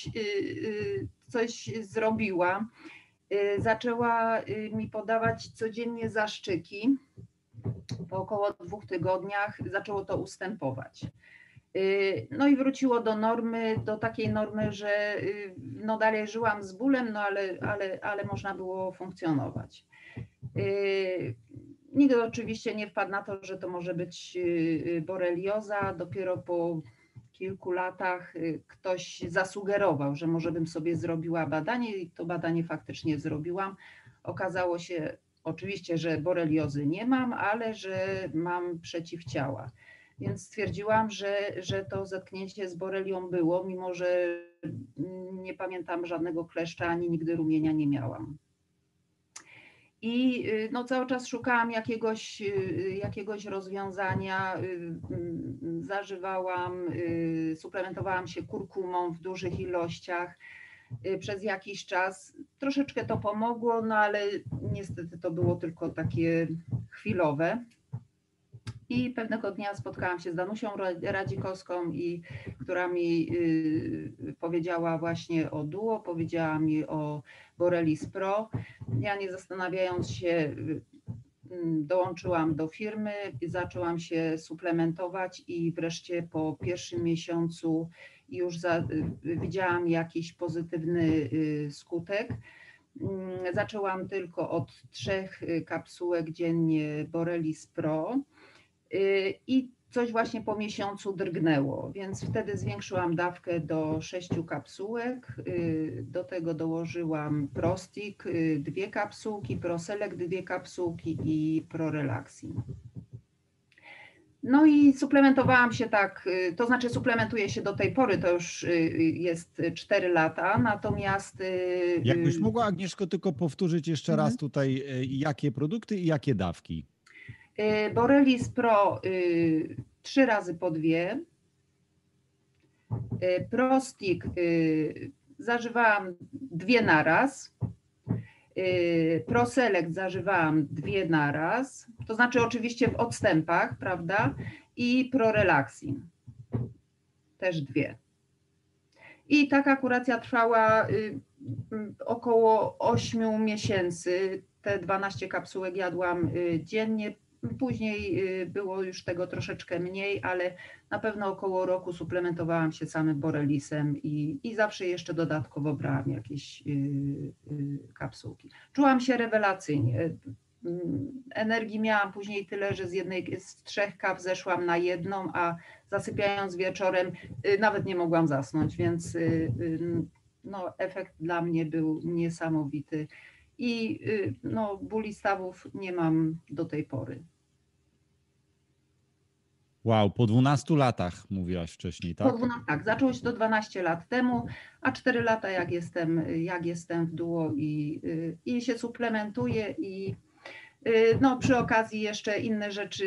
coś zrobiła. Zaczęła mi podawać codziennie zastrzyki. Po około 2 tygodniach zaczęło to ustępować. No i wróciło do normy, do takiej normy, że no dalej żyłam z bólem, no ale można było funkcjonować. Nikt oczywiście nie wpadł na to, że to może być borelioza. Dopiero po kilku latach ktoś zasugerował, że może bym sobie zrobiła badanie i to badanie faktycznie zrobiłam. Okazało się oczywiście, że boreliozy nie mam, ale że mam przeciwciała. Więc stwierdziłam, że to zetknięcie z borelią było, mimo że nie pamiętam żadnego kleszcza, ani nigdy rumienia nie miałam. I no, cały czas szukałam jakiegoś rozwiązania, zażywałam, suplementowałam się kurkumą w dużych ilościach przez jakiś czas. Troszeczkę to pomogło, no ale niestety to było tylko takie chwilowe. I pewnego dnia spotkałam się z Danusią Radzikowską, która mi powiedziała właśnie o Duo, powiedziała mi o Borelis Pro. Ja nie zastanawiając się dołączyłam do firmy, zaczęłam się suplementować i wreszcie po pierwszym miesiącu już widziałam jakiś pozytywny skutek. Zaczęłam tylko od 3 kapsułek dziennie Borelis Pro. I coś właśnie po miesiącu drgnęło, więc wtedy zwiększyłam dawkę do 6 kapsułek. Do tego dołożyłam Prostic 2 kapsułki, Proselect 2 kapsułki i ProRelaxin. No i suplementowałam się tak, to znaczy suplementuję się do tej pory, to już jest 4 lata, natomiast... Jakbyś mogła, Agnieszko, tylko powtórzyć jeszcze raz tutaj, jakie produkty i jakie dawki? Borelis Pro 3 razy po 2. Prostic zażywałam 2 na raz. Proselect zażywałam 2 na raz. To znaczy oczywiście w odstępach, prawda? I ProRelaxin też 2. I taka kuracja trwała około 8 miesięcy. Te 12 kapsułek jadłam dziennie. Później było już tego troszeczkę mniej, ale na pewno około roku suplementowałam się samym Borelisem i zawsze jeszcze dodatkowo brałam jakieś kapsułki. Czułam się rewelacyjnie. Energii miałam później tyle, że z 3 kap zeszłam na 1, a zasypiając wieczorem nawet nie mogłam zasnąć, więc no, efekt dla mnie był niesamowity. I no, bóli stawów nie mam do tej pory. Wow, po 12 latach mówiłaś wcześniej, tak? Tak, zaczęło się to 12 lat temu, a 4 lata jak jestem w Duo i się suplementuję i No, przy okazji jeszcze inne rzeczy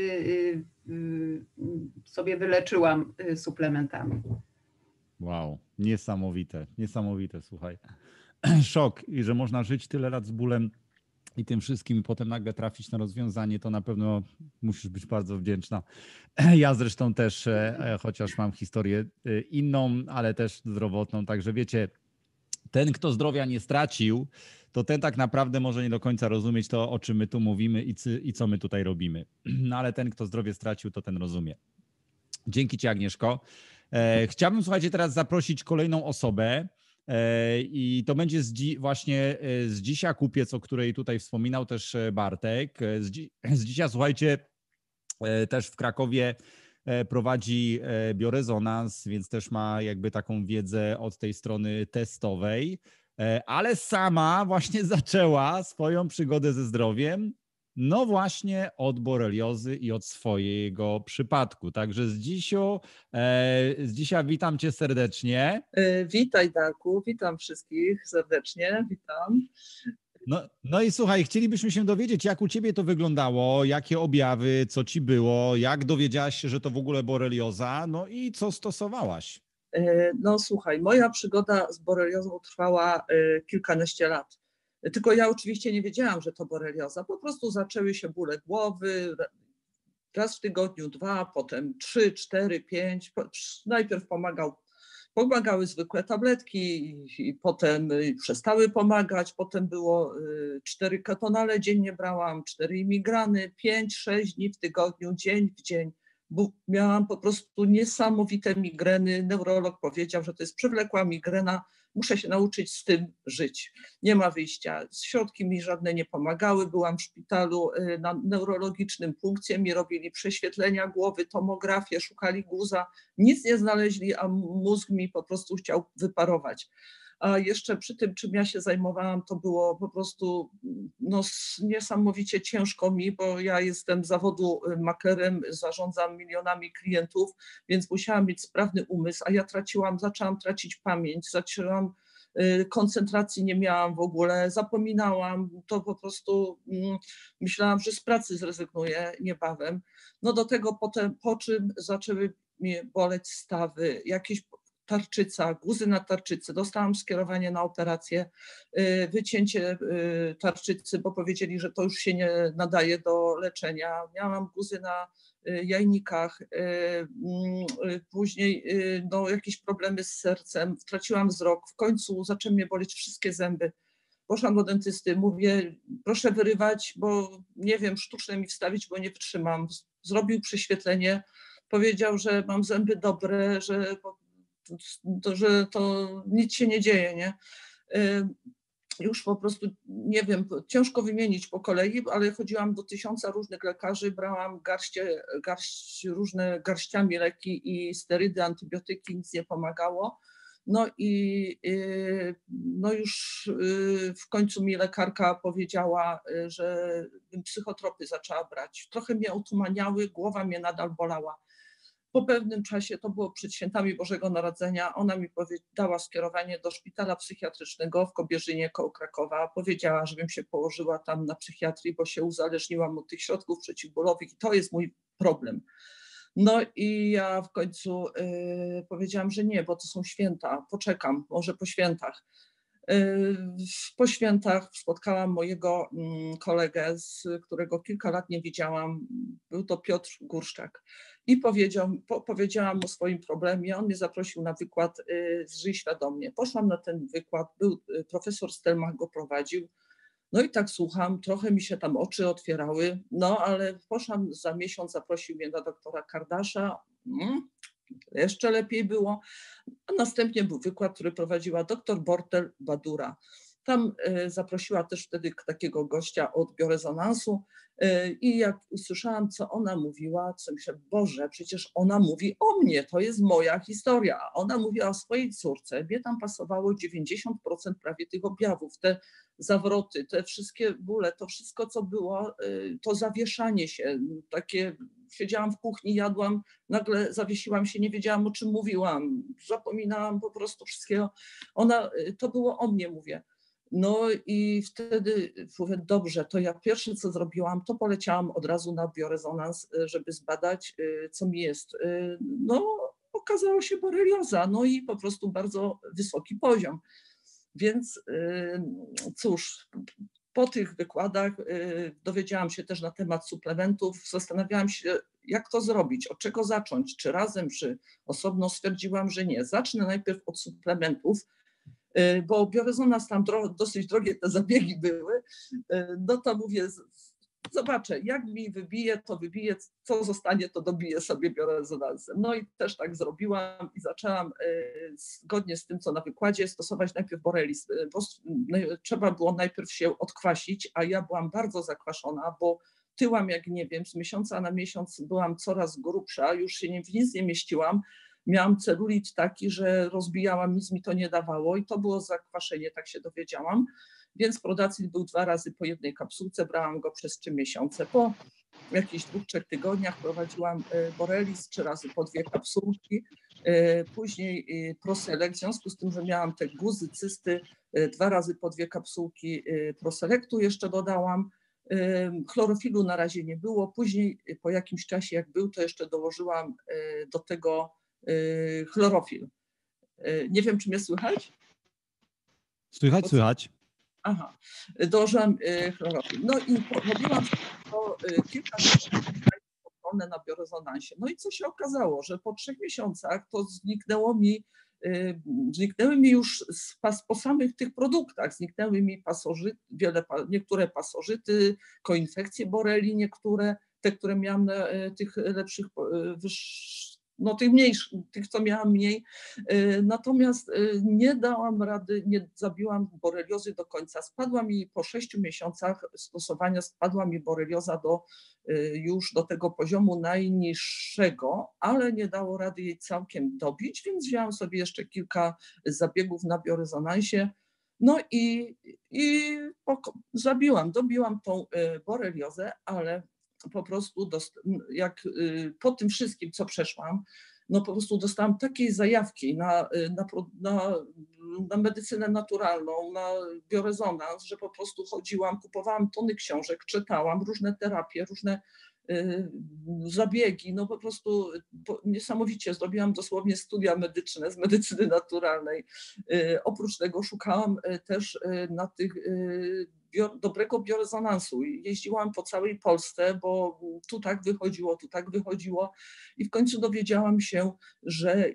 sobie wyleczyłam suplementami. Wow, niesamowite, niesamowite, słuchaj. Szok, i że można żyć tyle lat z bólem i tym wszystkim i potem nagle trafić na rozwiązanie, to na pewno musisz być bardzo wdzięczna. Ja zresztą też, chociaż mam historię inną, ale też zdrowotną, także wiecie, ten, kto zdrowia nie stracił, to ten tak naprawdę może nie do końca rozumieć to, o czym my tu mówimy i co my tutaj robimy. No ale ten, kto zdrowie stracił, to ten rozumie. Dzięki Ci, Agnieszko. Chciałbym, słuchajcie, teraz zaprosić kolejną osobę i to będzie właśnie z Dzisia Kupiec, o której tutaj wspominał też Bartek. Z Dzisia, słuchajcie, też w Krakowie prowadzi biorezonans, więc też ma jakby taką wiedzę od tej strony testowej, ale sama właśnie zaczęła swoją przygodę ze zdrowiem, no właśnie od boreliozy i od swojego przypadku. Także z dzisiaj witam Cię serdecznie. Witaj, Darku, witam wszystkich serdecznie, witam. No i słuchaj, chcielibyśmy się dowiedzieć, jak u Ciebie to wyglądało, jakie objawy, co Ci było, jak dowiedziałaś się, że to w ogóle borelioza, no i co stosowałaś? No słuchaj, moja przygoda z boreliozą trwała kilkanaście lat. Tylko ja oczywiście nie wiedziałam, że to borelioza. Po prostu zaczęły się bóle głowy, raz w tygodniu 2, potem 3, 4, 5. Najpierw pomagały zwykłe tabletki i potem przestały pomagać. Potem było 4 ketonale dziennie brałam, 4 imigrany, 5-6 dni w tygodniu, dzień w dzień. Bo miałam po prostu niesamowite migreny. Neurolog powiedział, że to jest przewlekła migrena. Muszę się nauczyć z tym żyć. Nie ma wyjścia. Środki mi żadne nie pomagały. Byłam w szpitalu na neurologicznym punkcie. Mi robili prześwietlenia głowy, tomografię, szukali guza. Nic nie znaleźli, a mózg mi po prostu chciał wyparować. A jeszcze przy tym, czym ja się zajmowałam, to było po prostu niesamowicie ciężko mi, bo ja jestem z zawodu maklerem, zarządzam milionami klientów, więc musiałam mieć sprawny umysł, a ja zaczęłam tracić pamięć, koncentracji nie miałam w ogóle, zapominałam, to po prostu myślałam, że z pracy zrezygnuję niebawem. No do tego potem, po czym zaczęły mnie boleć stawy, jakieś tarczyca, guzy na tarczycy. Dostałam skierowanie na operację, wycięcie tarczycy, bo powiedzieli, że to już się nie nadaje do leczenia. Miałam guzy na jajnikach, później jakieś problemy z sercem, straciłam wzrok, w końcu zaczęły mnie boleć wszystkie zęby. Poszłam do dentysty, mówię, proszę wyrywać, bo nie wiem, sztuczne mi wstawić, bo nie wytrzymam. Zrobił prześwietlenie, powiedział, że mam zęby dobre, że to nic się nie dzieje, nie? Już po prostu, nie wiem, ciężko wymienić po kolei, ale chodziłam do 1000 różnych lekarzy, brałam różne garściami leki i sterydy, antybiotyki, nic nie pomagało. No i już w końcu mi lekarka powiedziała, że bym psychotropy zaczęła brać. Trochę mnie otumaniały, głowa mnie nadal bolała. Po pewnym czasie, to było przed świętami Bożego Narodzenia, ona mi dała skierowanie do szpitala psychiatrycznego w Kobierzynie koło Krakowa. Powiedziała, żebym się położyła tam na psychiatrii, bo się uzależniłam od tych środków przeciwbólowych i to jest mój problem. No i ja w końcu powiedziałam, że nie, bo to są święta, poczekam, może po świętach. Po świętach spotkałam mojego kolegę, z którego kilka lat nie widziałam. Był to Piotr Górszczak. I powiedziałam mu o swoim problemie. On mnie zaprosił na wykład z Żyj Świadomie. Poszłam na ten wykład, profesor Stelmach go prowadził. No i tak słucham, trochę mi się tam oczy otwierały, no ale poszłam za miesiąc, zaprosił mnie do doktora Kardasza. Jeszcze lepiej było. A następnie był wykład, który prowadziła dr Bortel Badura. Tam zaprosiła też wtedy takiego gościa od biorezonansu i jak usłyszałam, co ona mówiła, to myślę, Boże, przecież ona mówi o mnie, to jest moja historia. Ona mówiła o swojej córce, mnie tam pasowało 90% prawie tych objawów, te zawroty, te wszystkie bóle, to wszystko, co było, to zawieszanie się, takie, siedziałam w kuchni, jadłam, nagle zawiesiłam się, nie wiedziałam, o czym mówiłam, zapominałam po prostu wszystkiego. To było o mnie, mówię. No i wtedy mówię, dobrze, to ja pierwsze co zrobiłam, to poleciałam od razu na biorezonans, żeby zbadać, co mi jest. No okazało się borelioza, no i po prostu bardzo wysoki poziom. Więc cóż, po tych wykładach dowiedziałam się też na temat suplementów, zastanawiałam się, jak to zrobić, od czego zacząć, czy razem, czy osobno. Stwierdziłam, że nie. Zacznę najpierw od suplementów, bo biorezonans tam dosyć drogie te zabiegi były, no to mówię, zobaczę, jak mi wybije, to wybiję, co zostanie, to dobiję sobie biorezonansem. No i też tak zrobiłam i zaczęłam zgodnie z tym, co na wykładzie, stosować najpierw borelis, bo trzeba było najpierw się odkwasić, a ja byłam bardzo zakwaszona, bo tyłam, jak nie wiem, z miesiąca na miesiąc byłam coraz grubsza, już się w nic nie mieściłam. Miałam celulit taki, że rozbijałam, nic mi to nie dawało i to było zakwaszenie, tak się dowiedziałam. Więc Prodacil był 2 razy po 1 kapsułce, brałam go przez 3 miesiące. Po jakichś 2-3 tygodniach prowadziłam borelis 3 razy po 2 kapsułki. Później Proselect, w związku z tym, że miałam te guzy, cysty, 2 razy po 2 kapsułki Proselectu jeszcze dodałam. Chlorofilu na razie nie było. Później po jakimś czasie, jak był, to jeszcze dołożyłam do tego chlorofil. Nie wiem, czy mnie słychać? Słychać. Aha, dołożyłam chlorofil. No i robiłam to kilka miesięcy na biorezonansie. No i co się okazało, że po 3 miesiącach to zniknęły mi już po samych tych produktach, zniknęły mi pasożyty, niektóre pasożyty, koinfekcje boreli, niektóre, te, które miałam tych lepszych, no tych mniejszych, tych co miałam mniej, natomiast nie dałam rady, nie zabiłam boreliozy do końca. Spadła mi po 6 miesiącach stosowania, spadła mi borelioza już do tego poziomu najniższego, ale nie dało rady jej całkiem dobić, więc wzięłam sobie jeszcze kilka zabiegów na biorezonansie. No i dobiłam tą boreliozę, ale po prostu jak po tym wszystkim, co przeszłam, no po prostu dostałam takiej zajawki na medycynę naturalną, na biorezonans, że po prostu chodziłam, kupowałam tony książek, czytałam różne terapie, różne zabiegi, no po prostu niesamowicie zrobiłam dosłownie studia medyczne z medycyny naturalnej. Oprócz tego szukałam też na tych dobrego biorezonansu. Jeździłam po całej Polsce, bo tu tak wychodziło i w końcu dowiedziałam się, że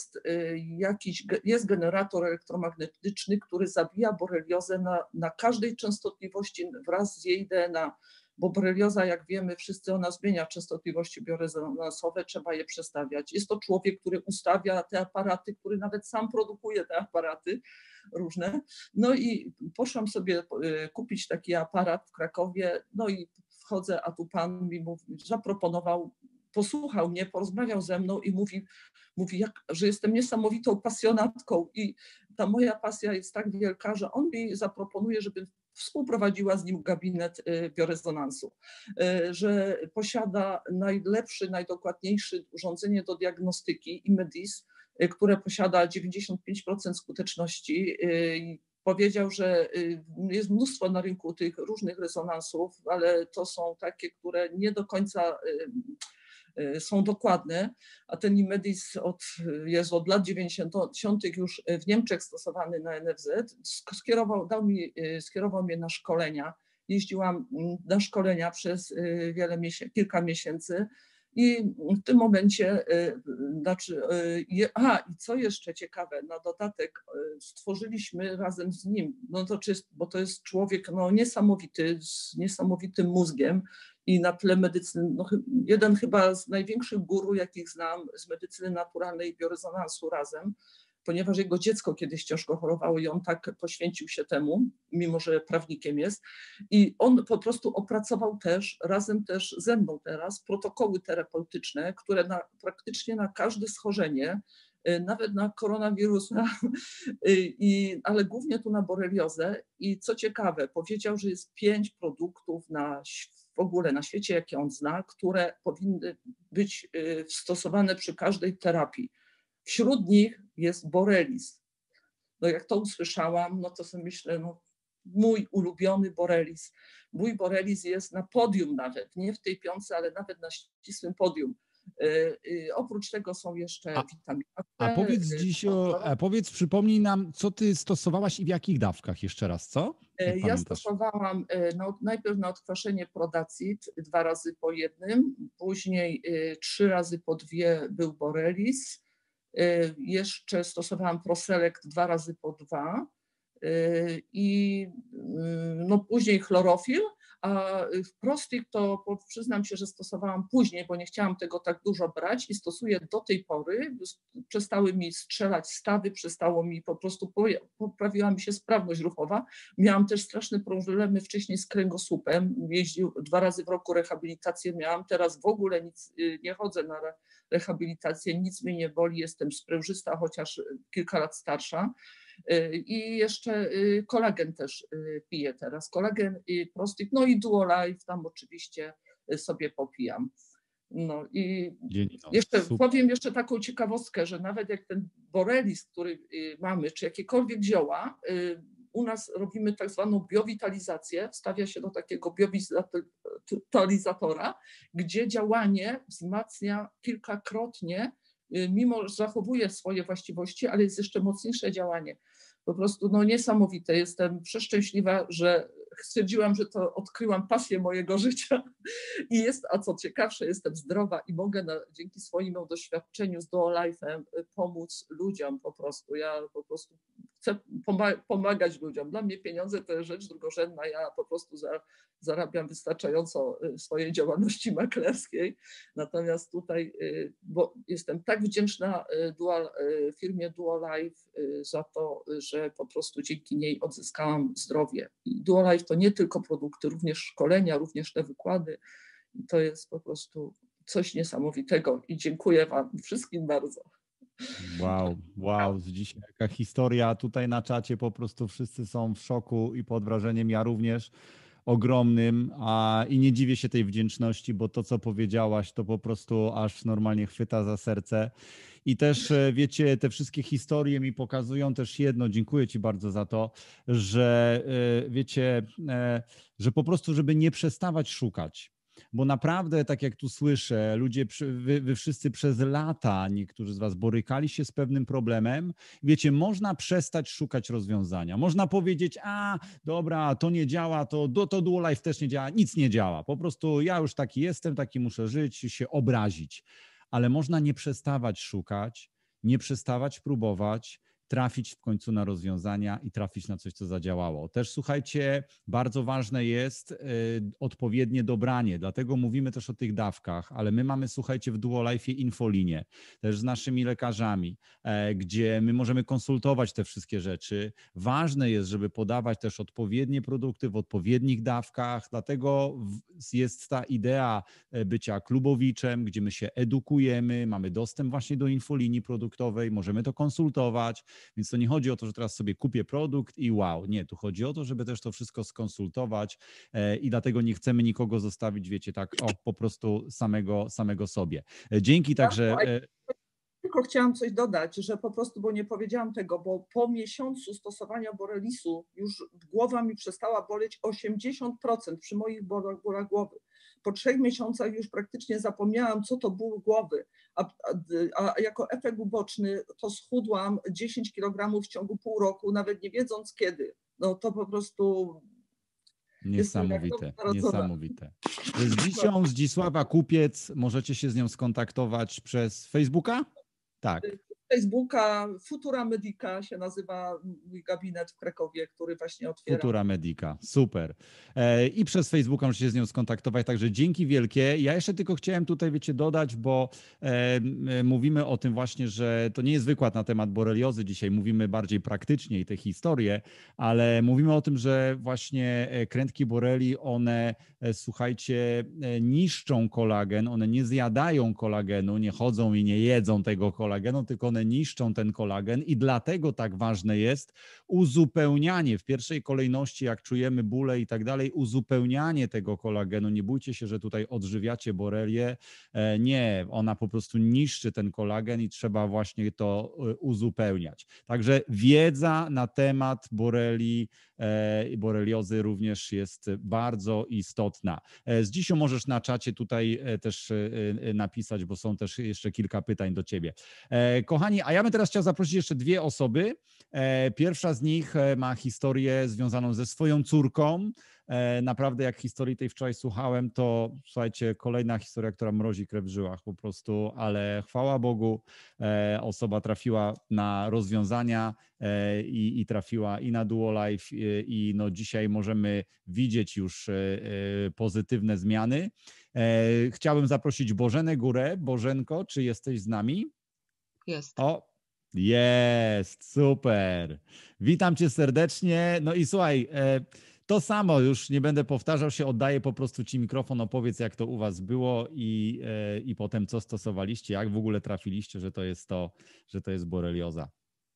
jest generator elektromagnetyczny, który zabija boreliozę na każdej częstotliwości wraz z jej DNA. Bo borelioza, jak wiemy wszyscy, ona zmienia częstotliwości biorezonansowe, trzeba je przestawiać. Jest to człowiek, który ustawia te aparaty, który nawet sam produkuje te aparaty różne. No i poszłam sobie kupić taki aparat w Krakowie, no i wchodzę, a tu pan mi zaproponował, posłuchał mnie, porozmawiał ze mną i mówi, że jestem niesamowitą pasjonatką i ta moja pasja jest tak wielka, że on mi zaproponuje, żebym współprowadziła z nim gabinet biorezonansu, że posiada najlepszy, najdokładniejsze urządzenie do diagnostyki Imedis, które posiada 95% skuteczności. Powiedział, że jest mnóstwo na rynku tych różnych rezonansów, ale to są takie, które nie do końca są dokładne, a ten Imedis jest od lat 90. już w Niemczech stosowany na NFZ. Skierował mnie na szkolenia. Jeździłam na szkolenia przez kilka miesięcy i w tym momencie, i co jeszcze ciekawe, na dodatek stworzyliśmy razem z nim, bo to jest człowiek niesamowity, z niesamowitym mózgiem i na tle medycyny, jeden chyba z największych guru, jakich znam z medycyny naturalnej i biorezonansu razem, ponieważ jego dziecko kiedyś ciężko chorowało i on tak poświęcił się temu, mimo że prawnikiem jest. I on po prostu opracował razem ze mną teraz protokoły terapeutyczne, które praktycznie na każde schorzenie, nawet na koronawirusa, ale głównie tu na boreliozę. I co ciekawe, powiedział, że jest 5 produktów w ogóle na świecie, jakie on zna, które powinny być stosowane przy każdej terapii. Wśród nich jest borelis. No jak to usłyszałam, no to sobie myślę, mój ulubiony Borelis. Mój Borelis jest na podium nawet, nie w tej piątce, ale nawet na ścisłym podium. Oprócz tego są jeszcze witaminy. Powiedz, przypomnij nam, co ty stosowałaś i w jakich dawkach jeszcze raz, co? Ja stosowałam najpierw na odkwaszenie Prodacid 2 razy po 1, później 3 razy po 2 był Borelis, jeszcze stosowałam Proselect 2 razy po 2 i później chlorofil, a Prostic to przyznam się, że stosowałam później, bo nie chciałam tego tak dużo brać i stosuję do tej pory. Przestały mi strzelać stawy, przestało mi po prostu, poprawiła mi się sprawność ruchowa. Miałam też straszne problemy wcześniej z kręgosłupem, jeździł 2 razy w roku rehabilitację miałam, teraz w ogóle nic nie chodzę na rehabilitację, nic mnie nie boli, jestem sprężysta, chociaż kilka lat starsza. I jeszcze kolagen też piję teraz. Kolagen i Prostic, i Duolife tam oczywiście sobie popijam. No i jeszcze powiem jeszcze taką ciekawostkę, że nawet jak ten Borelis, który mamy, czy jakiekolwiek zioła, u nas robimy tak zwaną biowitalizację, wstawia się do takiego biowitalizatora, gdzie działanie wzmacnia kilkakrotnie, mimo że zachowuje swoje właściwości, ale jest jeszcze mocniejsze działanie. Po prostu niesamowite. Jestem przeszczęśliwa, że stwierdziłam, że to odkryłam pasję mojego życia a co ciekawsze, jestem zdrowa i mogę dzięki swojemu doświadczeniu z Duolife'em pomóc ludziom po prostu. Ja po prostu chcę pomagać ludziom. Dla mnie pieniądze to jest rzecz drugorzędna. Ja po prostu zarabiam wystarczająco w swojej działalności maklerskiej. Natomiast tutaj, bo jestem tak wdzięczna firmie Duolife za to, że po prostu dzięki niej odzyskałam zdrowie. I Duolife to nie tylko produkty, również szkolenia, również te wykłady. I to jest po prostu coś niesamowitego i dziękuję wam wszystkim bardzo. Wow, dzisiaj jaka historia tutaj na czacie, po prostu wszyscy są w szoku i pod wrażeniem, ja również ogromnym, i nie dziwię się tej wdzięczności, bo to, co powiedziałaś, to po prostu aż normalnie chwyta za serce. I też, wiecie, te wszystkie historie mi pokazują też jedno, dziękuję ci bardzo za to, że wiecie, że po prostu, żeby nie przestawać szukać. Bo naprawdę, tak jak tu słyszę, ludzie, wy wszyscy przez lata, niektórzy z was borykali się z pewnym problemem. Wiecie, można przestać szukać rozwiązania. Można powiedzieć, dobra, to nie działa, to Duolife też nie działa, nic nie działa. Po prostu ja już taki jestem, taki muszę żyć, się obrazić. Ale można nie przestawać szukać, nie przestawać próbować, trafić w końcu na rozwiązania i trafić na coś, co zadziałało. Też słuchajcie, bardzo ważne jest odpowiednie dobranie, dlatego mówimy też o tych dawkach, ale my mamy, słuchajcie, w Duolife infolinię, też z naszymi lekarzami, gdzie my możemy konsultować te wszystkie rzeczy. Ważne jest, żeby podawać też odpowiednie produkty w odpowiednich dawkach, dlatego jest ta idea bycia klubowiczem, gdzie my się edukujemy, mamy dostęp właśnie do infolinii produktowej, możemy to konsultować. Więc to nie chodzi o to, że teraz sobie kupię produkt i wow. Nie, tu chodzi o to, żeby też to wszystko skonsultować i dlatego nie chcemy nikogo zostawić, wiecie, tak po prostu samego sobie. Dzięki także... Tylko chciałam coś dodać, że po prostu, bo nie powiedziałam tego, bo po miesiącu stosowania Borelisu już głowa mi przestała boleć 80% przy moich bólach głowy. Po 3 miesiącach już praktycznie zapomniałam, co to ból głowy, a jako efekt uboczny to schudłam 10 kg w ciągu pół roku, nawet nie wiedząc kiedy. No to po prostu... Niesamowite. To jest Zdzisława Kupiec, możecie się z nią skontaktować przez Facebooka? Tak. Facebooka, Futura Medica się nazywa mój gabinet w Krakowie, który właśnie otwiera. Futura Medica, super. I przez Facebooka możecie się z nią skontaktować, także dzięki wielkie. Ja jeszcze tylko chciałem tutaj, wiecie, dodać, bo mówimy o tym właśnie, że to nie jest wykład na temat boreliozy dzisiaj, mówimy bardziej praktycznie i te historie, ale mówimy o tym, że właśnie krętki boreli, one, słuchajcie, niszczą kolagen, one nie zjadają kolagenu, nie chodzą i nie jedzą tego kolagenu, tylko one one niszczą ten kolagen i dlatego tak ważne jest uzupełnianie w pierwszej kolejności, jak czujemy bóle i tak dalej, uzupełnianie tego kolagenu. Nie bójcie się, że tutaj odżywiacie borelię. Nie, ona po prostu niszczy ten kolagen i trzeba właśnie to uzupełniać. Także wiedza na temat borelii i boreliozy również jest bardzo istotna. Zdzisiu, możesz na czacie tutaj też napisać, bo są też jeszcze kilka pytań do ciebie. Kochani, a ja bym teraz chciał zaprosić jeszcze dwie osoby. Pierwsza z nich ma historię związaną ze swoją córką. Naprawdę jak historii tej wczoraj słuchałem, to słuchajcie, kolejna historia, która mrozi krew w żyłach po prostu, ale chwała Bogu, osoba trafiła na rozwiązania i trafiła i na DuoLife i no dzisiaj możemy widzieć już pozytywne zmiany. Chciałbym zaprosić Bożenę Górę. Bożenko, czy jesteś z nami? Jest. O, jest, super. Witam cię serdecznie. No i słuchaj, to samo, już nie będę powtarzał się, oddaję po prostu ci mikrofon, opowiedz jak to u was było i potem co stosowaliście, jak w ogóle trafiliście, że to jest borelioza.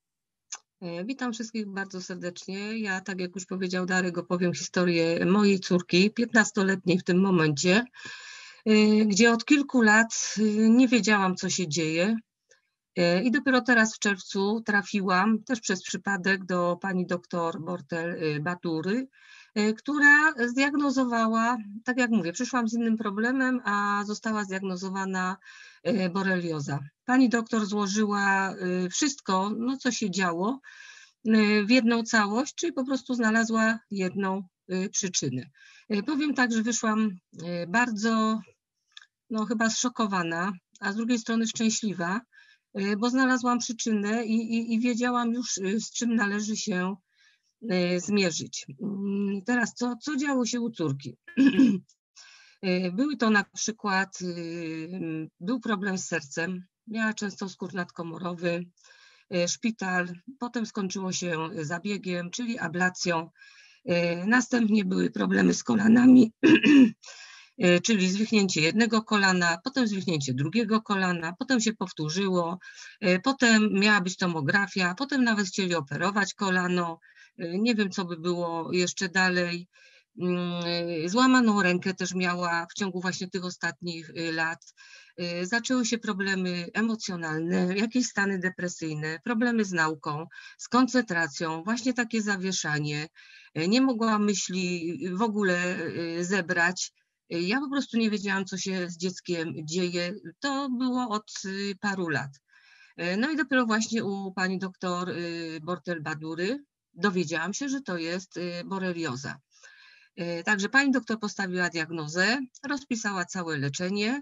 Witam wszystkich bardzo serdecznie. Ja, tak jak już powiedział Darek, opowiem historię mojej córki, 15-letniej w tym momencie, gdzie od kilku lat nie wiedziałam, co się dzieje. I dopiero teraz w czerwcu trafiłam, też przez przypadek, do pani doktor Bortel-Batury, która zdiagnozowała, tak jak mówię, przyszłam z innym problemem, a została zdiagnozowana borelioza. Pani doktor złożyła wszystko, no, co się działo, w jedną całość, czyli po prostu znalazła jedną przyczynę. Powiem tak, że wyszłam bardzo, no chyba zszokowana, a z drugiej strony szczęśliwa, bo znalazłam przyczynę i wiedziałam już, z czym należy się zmierzyć. Teraz co działo się u córki? Były to na przykład, był problem z sercem, miała często skór nadkomorowy, szpital, potem skończyło się zabiegiem, czyli ablacją. Następnie były problemy z kolanami, czyli zwichnięcie jednego kolana, potem zwichnięcie drugiego kolana, potem się powtórzyło, potem miała być tomografia, potem nawet chcieli operować kolano, nie wiem co by było jeszcze dalej. Złamaną rękę też miała w ciągu właśnie tych ostatnich lat. Zaczęły się problemy emocjonalne, jakieś stany depresyjne, problemy z nauką, z koncentracją, właśnie takie zawieszanie. Nie mogła myśli w ogóle zebrać. Ja po prostu nie wiedziałam, co się z dzieckiem dzieje. To było od paru lat. No i dopiero właśnie u pani doktor Bortel-Batury dowiedziałam się, że to jest borelioza. Także pani doktor postawiła diagnozę, rozpisała całe leczenie,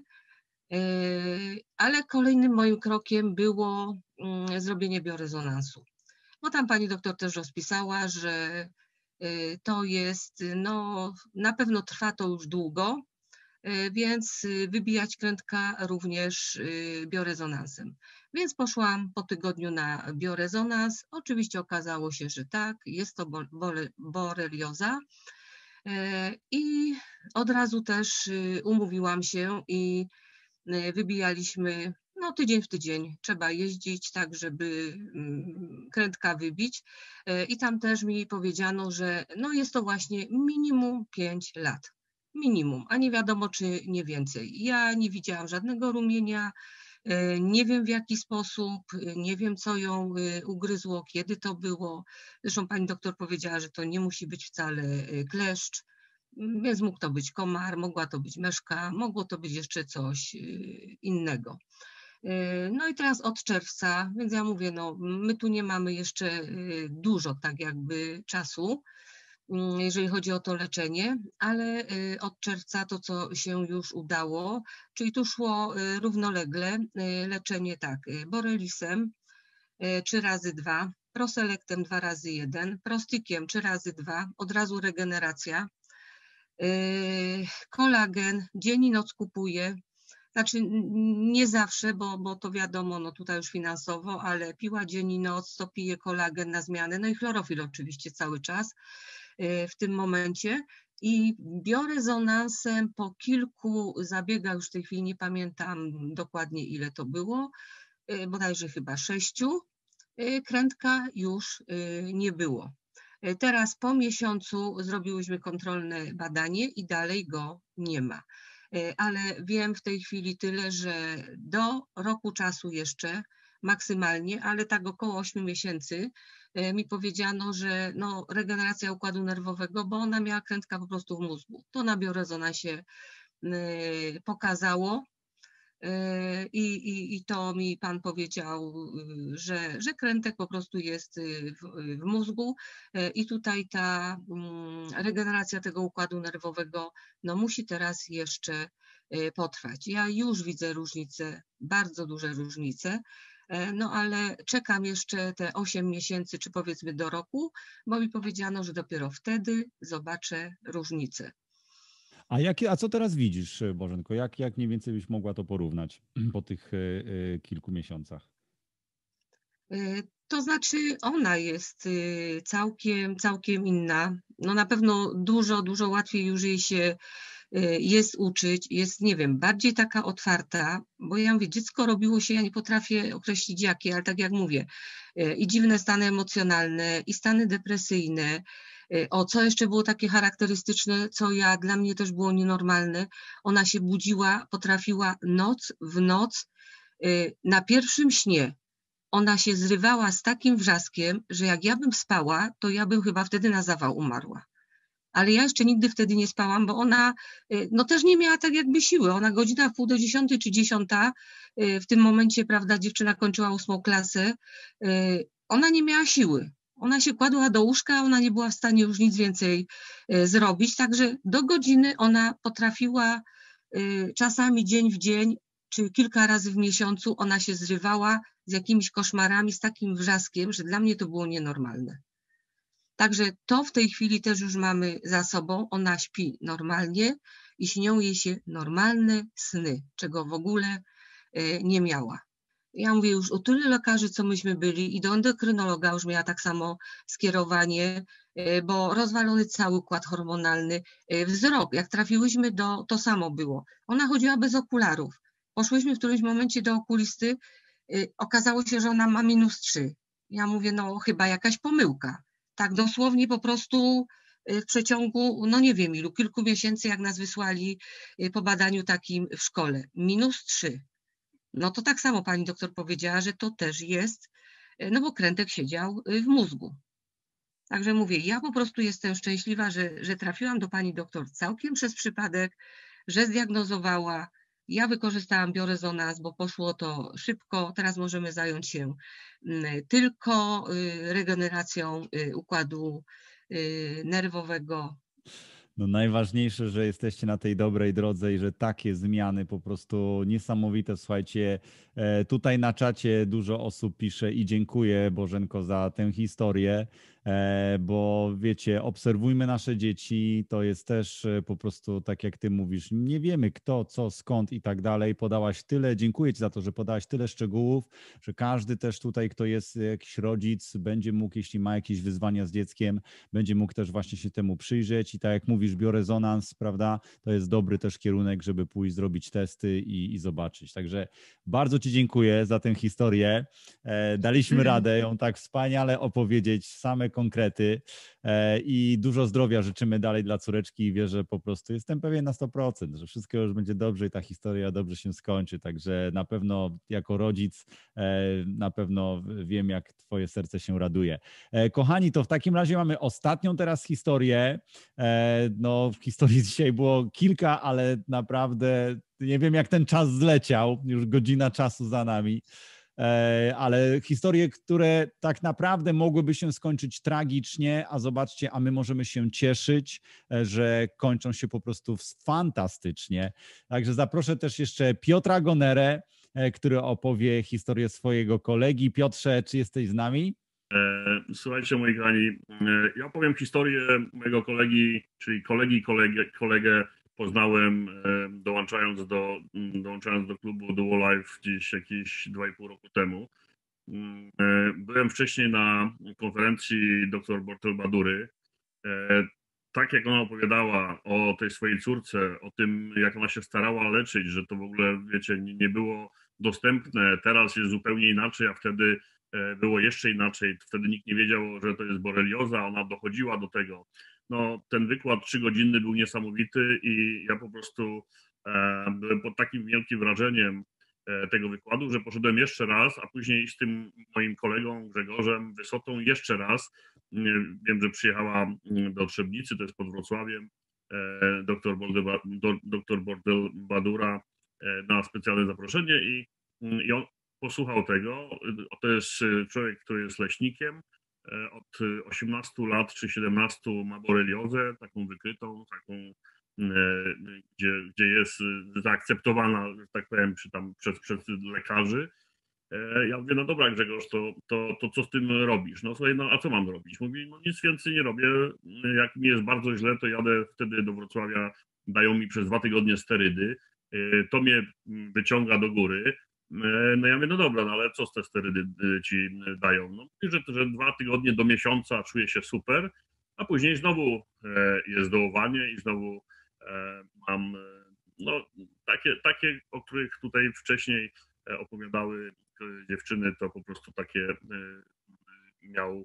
ale kolejnym moim krokiem było zrobienie biorezonansu. Bo tam pani doktor też rozpisała, że to jest, no na pewno trwa to już długo, więc wybijać krętka również biorezonansem. Więc poszłam po tygodniu na biorezonans. Oczywiście okazało się, że tak, jest to borelioza. I od razu też umówiłam się i wybijaliśmy, no tydzień w tydzień trzeba jeździć tak, żeby krętka wybić. I tam też mi powiedziano, że no jest to właśnie minimum 5 lat. Minimum, a nie wiadomo czy nie więcej. Ja nie widziałam żadnego rumienia, nie wiem w jaki sposób, nie wiem co ją ugryzło, kiedy to było. Zresztą pani doktor powiedziała, że to nie musi być wcale kleszcz, więc mógł to być komar, mogła to być myszka, mogło to być jeszcze coś innego. No i teraz od czerwca, więc ja mówię, no my tu nie mamy jeszcze dużo tak jakby czasu, jeżeli chodzi o to leczenie, ale od czerwca to, co się już udało, czyli tu szło równolegle leczenie tak, borelisem 3x2, proselektem 2x1, prostikiem 3x2, od razu regeneracja, kolagen, dzień i noc kupuję, znaczy nie zawsze, bo to wiadomo, no tutaj już finansowo, ale piła dzień i noc, to piję kolagen na zmianę, no i chlorofil oczywiście cały czas w tym momencie. I biorezonansem po kilku zabiegach, już w tej chwili nie pamiętam dokładnie ile to było, bodajże chyba 6, krętka już nie było. Teraz po miesiącu zrobiłyśmy kontrolne badanie i dalej go nie ma. Ale wiem w tej chwili tyle, że do roku czasu jeszcze maksymalnie, ale tak około 8 miesięcy mi powiedziano, że no, regeneracja układu nerwowego, bo ona miała krętka po prostu w mózgu. To na biorezonansie pokazało. I to mi pan powiedział, że krętek po prostu jest w mózgu i tutaj ta regeneracja tego układu nerwowego no, musi teraz jeszcze potrwać. Ja już widzę różnice, bardzo duże różnice, no ale czekam jeszcze te 8 miesięcy, czy powiedzmy do roku, bo mi powiedziano, że dopiero wtedy zobaczę różnicę. A co teraz widzisz, Bożenko? Jak mniej więcej byś mogła to porównać po tych kilku miesiącach? To znaczy ona jest całkiem inna. No na pewno dużo łatwiej już jej się jest uczyć, jest, nie wiem, bardziej taka otwarta, bo ja mówię, dziecko robiło się, ja nie potrafię określić jakie, ale tak jak mówię, i dziwne stany emocjonalne, i stany depresyjne. Co jeszcze było takie charakterystyczne, co dla mnie też było nienormalne, ona się budziła, potrafiła noc w noc, na pierwszym śnie, ona się zrywała z takim wrzaskiem, że jak ja bym spała, to ja bym chyba wtedy na zawał umarła. Ale ja jeszcze nigdy wtedy nie spałam, bo ona no też nie miała tak jakby siły. Ona godzina w 9:30 czy 10, w tym momencie, prawda, dziewczyna kończyła 8. klasę, ona nie miała siły. Ona się kładła do łóżka, ona nie była w stanie już nic więcej zrobić, także do godziny ona potrafiła czasami dzień w dzień, czy kilka razy w miesiącu ona się zrywała z jakimiś koszmarami, z takim wrzaskiem, że dla mnie to było nienormalne. Także to w tej chwili też już mamy za sobą. Ona śpi normalnie i śnią jej się normalne sny, czego w ogóle nie miała. Ja mówię, już u tylu lekarzy, co myśmy byli, i do endokrynologa już miała tak samo skierowanie, bo rozwalony cały układ hormonalny, wzrok, jak trafiłyśmy to samo było. Ona chodziła bez okularów. Poszłyśmy w którymś momencie do okulisty, okazało się, że ona ma -3. Ja mówię, no chyba jakaś pomyłka. Tak dosłownie po prostu w przeciągu, no nie wiem ilu, kilku miesięcy, jak nas wysłali po badaniu takim w szkole. -3. No to tak samo pani doktor powiedziała, że to też jest, no bo krętek siedział w mózgu. Także mówię, ja po prostu jestem szczęśliwa, że trafiłam do pani doktor całkiem przez przypadek, że zdiagnozowała. Ja wykorzystałam biorezonans, bo poszło to szybko. Teraz możemy zająć się tylko regeneracją układu nerwowego. No najważniejsze, że jesteście na tej dobrej drodze i że takie zmiany po prostu niesamowite. Słuchajcie, tutaj na czacie dużo osób pisze i dziękuję, Bożenko, za tę historię, bo wiecie, obserwujmy nasze dzieci, to jest też po prostu tak jak ty mówisz, nie wiemy kto, co, skąd i tak dalej. Podałaś tyle, dziękuję ci za to, że podałaś tyle szczegółów, że każdy też tutaj, kto jest jakiś rodzic, będzie mógł, jeśli ma jakieś wyzwania z dzieckiem, będzie mógł też właśnie się temu przyjrzeć i tak jak mówisz, biorezonans, prawda, to jest dobry też kierunek, żeby pójść zrobić testy i zobaczyć. Także bardzo ci dziękuję za tę historię. Daliśmy radę ją tak wspaniale opowiedzieć, same konkrety i dużo zdrowia życzymy dalej dla córeczki i wierzę po prostu, jestem pewien na 100%, że wszystko już będzie dobrze i ta historia dobrze się skończy. Także na pewno jako rodzic na pewno wiem, jak twoje serce się raduje. Kochani, to w takim razie mamy ostatnią teraz historię. No, w historii dzisiaj było kilka, ale naprawdę nie wiem, jak ten czas zleciał. Już godzina czasu za nami. Ale historie, które tak naprawdę mogłyby się skończyć tragicznie, a zobaczcie, a my możemy się cieszyć, że kończą się po prostu fantastycznie. Także zaproszę też jeszcze Piotra Gonerę, który opowie historię swojego kolegi. Piotrze, czy jesteś z nami? Słuchajcie, moi kochani, ja opowiem historię mojego kolegi, czyli kolegę poznałem dołączając do klubu Duo Life gdzieś jakieś 2,5 roku temu. Byłem wcześniej na konferencji dr Bortel-Badury. Tak jak ona opowiadała o tej swojej córce, o tym, jak ona się starała leczyć, że to w ogóle, wiecie, nie było dostępne. Teraz jest zupełnie inaczej, a wtedy było jeszcze inaczej. Wtedy nikt nie wiedział, że to jest borelioza, ona dochodziła do tego. No, ten wykład 3-godzinny był niesamowity i ja po prostu byłem pod takim wielkim wrażeniem tego wykładu, że poszedłem jeszcze raz, a później z tym moim kolegą Grzegorzem Wysotą jeszcze raz. Wiem, że przyjechała do Trzebnicy, to jest pod Wrocławiem, doktor Bordel-Badura na specjalne zaproszenie i on posłuchał tego. To jest człowiek, który jest leśnikiem, od 18 lat czy 17 ma boreliozę, taką wykrytą, taką, gdzie jest zaakceptowana, że tak powiem, przez lekarzy. Ja mówię, no dobra Grzegorz, to co z tym robisz? No słuchaj, no a co mam robić? Mówi, no nic więcej nie robię, jak mi jest bardzo źle, to jadę wtedy do Wrocławia, dają mi przez 2 tygodnie sterydy, to mnie wyciąga do góry. No ja mówię, no dobra, no ale co te sterydy ci dają? No mówi, że 2 tygodnie do miesiąca czuję się super, a później znowu jest dołowanie i znowu mam no takie, o których tutaj wcześniej opowiadały dziewczyny, to po prostu takie miał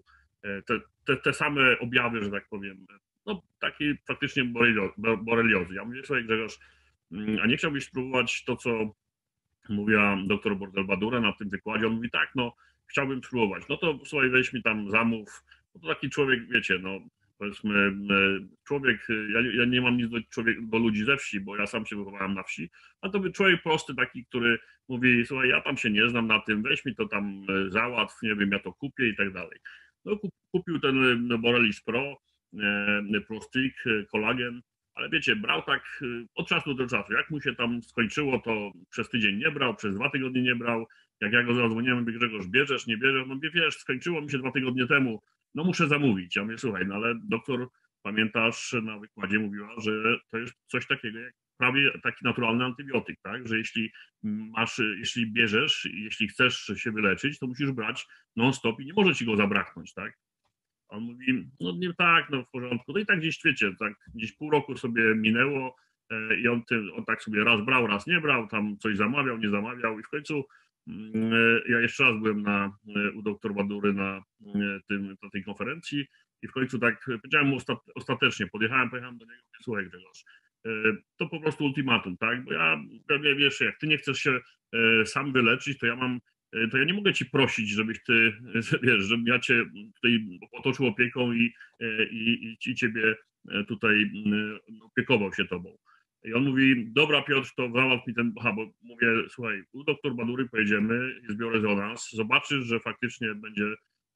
te same objawy, że tak powiem, no takiej faktycznie boreliozy. Ja mówię sobie, Grzegorz, a nie chciałbyś spróbować to, co mówiła doktor Bordel-Badura na tym wykładzie? On mówi, tak, no chciałbym spróbować. No to słuchaj, weź mi tam zamów. No to taki człowiek, wiecie, no powiedzmy, człowiek, ja nie mam nic do ludzi ze wsi, bo ja sam się wychowałem na wsi, a to by człowiek prosty taki, który mówi, słuchaj, ja tam się nie znam na tym, weź mi to tam załatw, nie wiem, ja to kupię i tak dalej. No kupił ten Borelis Pro, Prostic, kolagen, ale wiecie, brał tak od czasu do czasu. Jak mu się tam skończyło, to przez tydzień nie brał, przez 2 tygodnie nie brał. Jak ja go zadzwoniłem, mówię, Grzegorz, bierzesz, nie bierzesz? No mówię, wiesz, skończyło mi się 2 tygodnie temu, no muszę zamówić. Ja mówię, słuchaj, no ale doktor, pamiętasz, na wykładzie mówiła, że to jest coś takiego jak prawie taki naturalny antybiotyk, tak? Że jeśli bierzesz, jeśli chcesz się wyleczyć, to musisz brać non-stop i nie może ci go zabraknąć, tak? On mówi, no nie tak, no w porządku. No i tak gdzieś, wiecie, tak gdzieś pół roku sobie minęło i on tak sobie raz brał, raz nie brał, tam coś zamawiał, nie zamawiał i w końcu ja jeszcze raz byłem u doktor Badury na tej konferencji i w końcu tak powiedziałem mu ostatecznie, pojechałem do niego, słuchaj Grzegorz, to po prostu ultimatum, tak, bo ja wiesz, jak ty nie chcesz się sam wyleczyć, to ja nie mogę ci prosić, żebyś ty, wiesz, żebym ja cię tutaj otoczył opieką i ciebie tutaj opiekował się tobą. I on mówi, dobra Piotr, to załatw mi bo mówię, słuchaj, u doktor Badury pojedziemy, jest biorezonans, zobaczysz, że faktycznie będzie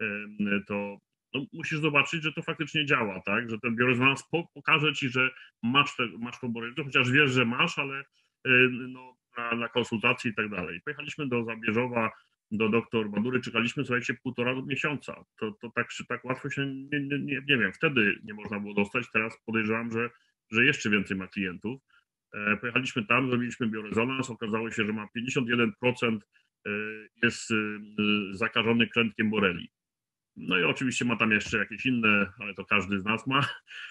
to, no musisz zobaczyć, że to faktycznie działa, tak, że ten biorezonans pokaże ci, że masz tą boreliozę, chociaż wiesz, że masz, ale no, na konsultacje i tak dalej. Pojechaliśmy do Zabierzowa, do doktor Badury, czekaliśmy, słuchajcie, 1,5 miesiąca. To tak łatwo się, nie wiem, wtedy nie można było dostać, teraz podejrzewam, że jeszcze więcej ma klientów. Pojechaliśmy tam, zrobiliśmy biorezonans, okazało się, że ma 51% jest zakażony krętkiem borelii. No i oczywiście ma tam jeszcze jakieś inne, ale to każdy z nas ma,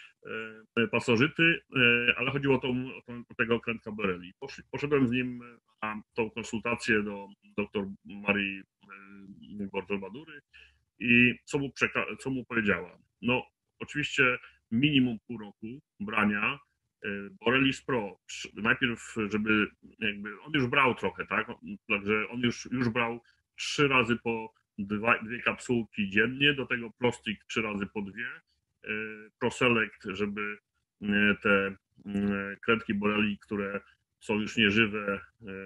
pasożyty, ale chodziło o tego krętka borelii. Poszedłem z nim na tą konsultację do dr Marii Bordel-Badury i co mu powiedziała? No oczywiście minimum pół roku brania Borelis Pro. Najpierw, żeby jakby, on już brał trochę, tak? Także on już brał 3 razy po 2 kapsułki dziennie, do tego Prostic 3 razy po 2, ProSelect, żeby te krętki borelii, które są już nieżywe,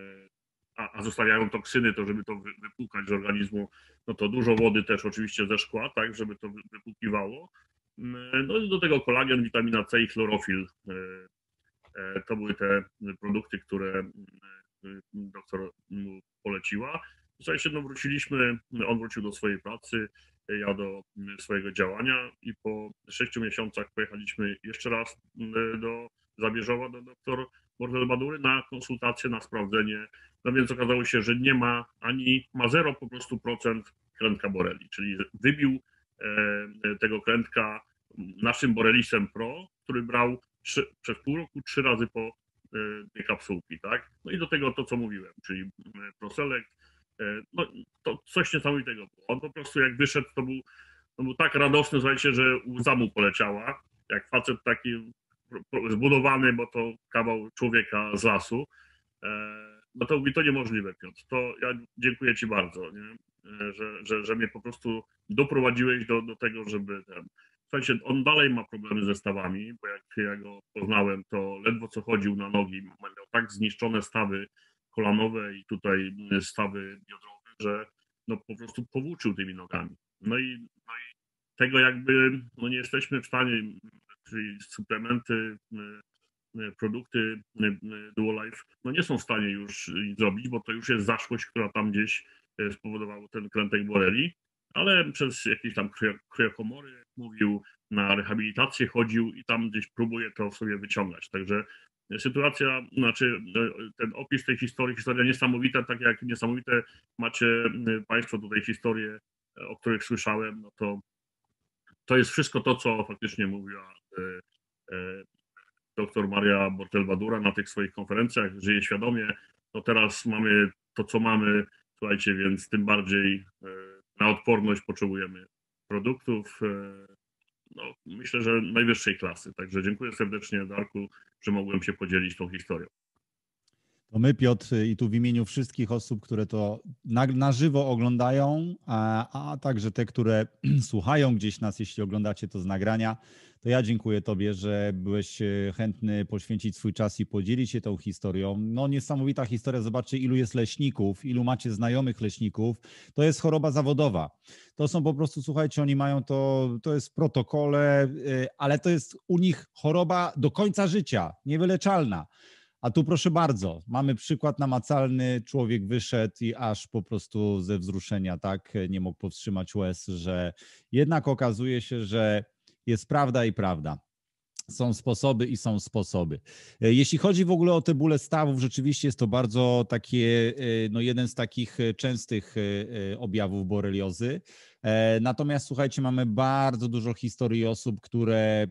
a zostawiają toksyny, to żeby to wypłukać z organizmu, no to dużo wody też oczywiście ze szkła, tak, żeby to wypłukiwało. No i do tego kolagen, witamina C i chlorofil. To były te produkty, które doktor mu poleciła. Słuchajcie, no wróciliśmy, on wrócił do swojej pracy, ja do swojego działania i po 6 miesiącach pojechaliśmy jeszcze raz do Zabierzowa, do doktor Bordel-Badury na konsultację, na sprawdzenie. No więc okazało się, że nie ma ma 0 po prostu procent krętka borelii, czyli wybił tego krętka naszym Borelisem Pro, który brał przez pół roku 3 razy po dwie kapsułki, tak? No i do tego to, co mówiłem, czyli Proselect, no to coś niesamowitego było. On po prostu jak wyszedł, to był tak radosny, słuchajcie, że łza mu poleciała, jak facet taki zbudowany, bo to kawał człowieka z lasu. No to mówi, to niemożliwe, Piotr. To ja dziękuję Ci bardzo, nie? Że mnie po prostu doprowadziłeś do tego, żeby ten... Słuchajcie, on dalej ma problemy ze stawami, bo jak ja go poznałem, to ledwo co chodził na nogi, miał tak zniszczone stawy kolanowe i tutaj stawy biodrowe, że no po prostu powłóczył tymi nogami. No i tego jakby no nie jesteśmy w stanie, czyli suplementy, produkty Duolife no nie są w stanie już zrobić, bo to już jest zaszłość, która tam gdzieś spowodowała ten klętek boreli, ale przez jakieś tam kryokomory, jak mówił, na rehabilitację chodził i tam gdzieś próbuje to sobie wyciągać. Także sytuacja, znaczy ten opis tej historia niesamowita, tak jak niesamowite macie Państwo tutaj historie, o których słyszałem, no to jest wszystko to, co faktycznie mówiła dr Maria Bortel-Badura na tych swoich konferencjach, żyje świadomie, to teraz mamy to, co mamy, słuchajcie, więc tym bardziej na odporność potrzebujemy produktów, no, myślę, że najwyższej klasy. Także dziękuję serdecznie, Darku, że mogłem się podzielić tą historią. To my, Piotr, i tu w imieniu wszystkich osób, które to na żywo oglądają, a także te, które słuchają gdzieś nas, jeśli oglądacie to z nagrania, to ja dziękuję Tobie, że byłeś chętny poświęcić swój czas i podzielić się tą historią. No niesamowita historia, zobaczcie ilu jest leśników, ilu macie znajomych leśników. To jest choroba zawodowa. To są po prostu, słuchajcie, oni mają to jest w protokole, ale to jest u nich choroba do końca życia, niewyleczalna. A tu proszę bardzo, mamy przykład namacalny, człowiek wyszedł i aż po prostu ze wzruszenia tak nie mógł powstrzymać łez, że jednak okazuje się, że jest prawda i prawda. Są sposoby i są sposoby. Jeśli chodzi w ogóle o te bóle stawów, rzeczywiście jest to bardzo takie, no jeden z takich częstych objawów boreliozy. Natomiast słuchajcie, mamy bardzo dużo historii osób, które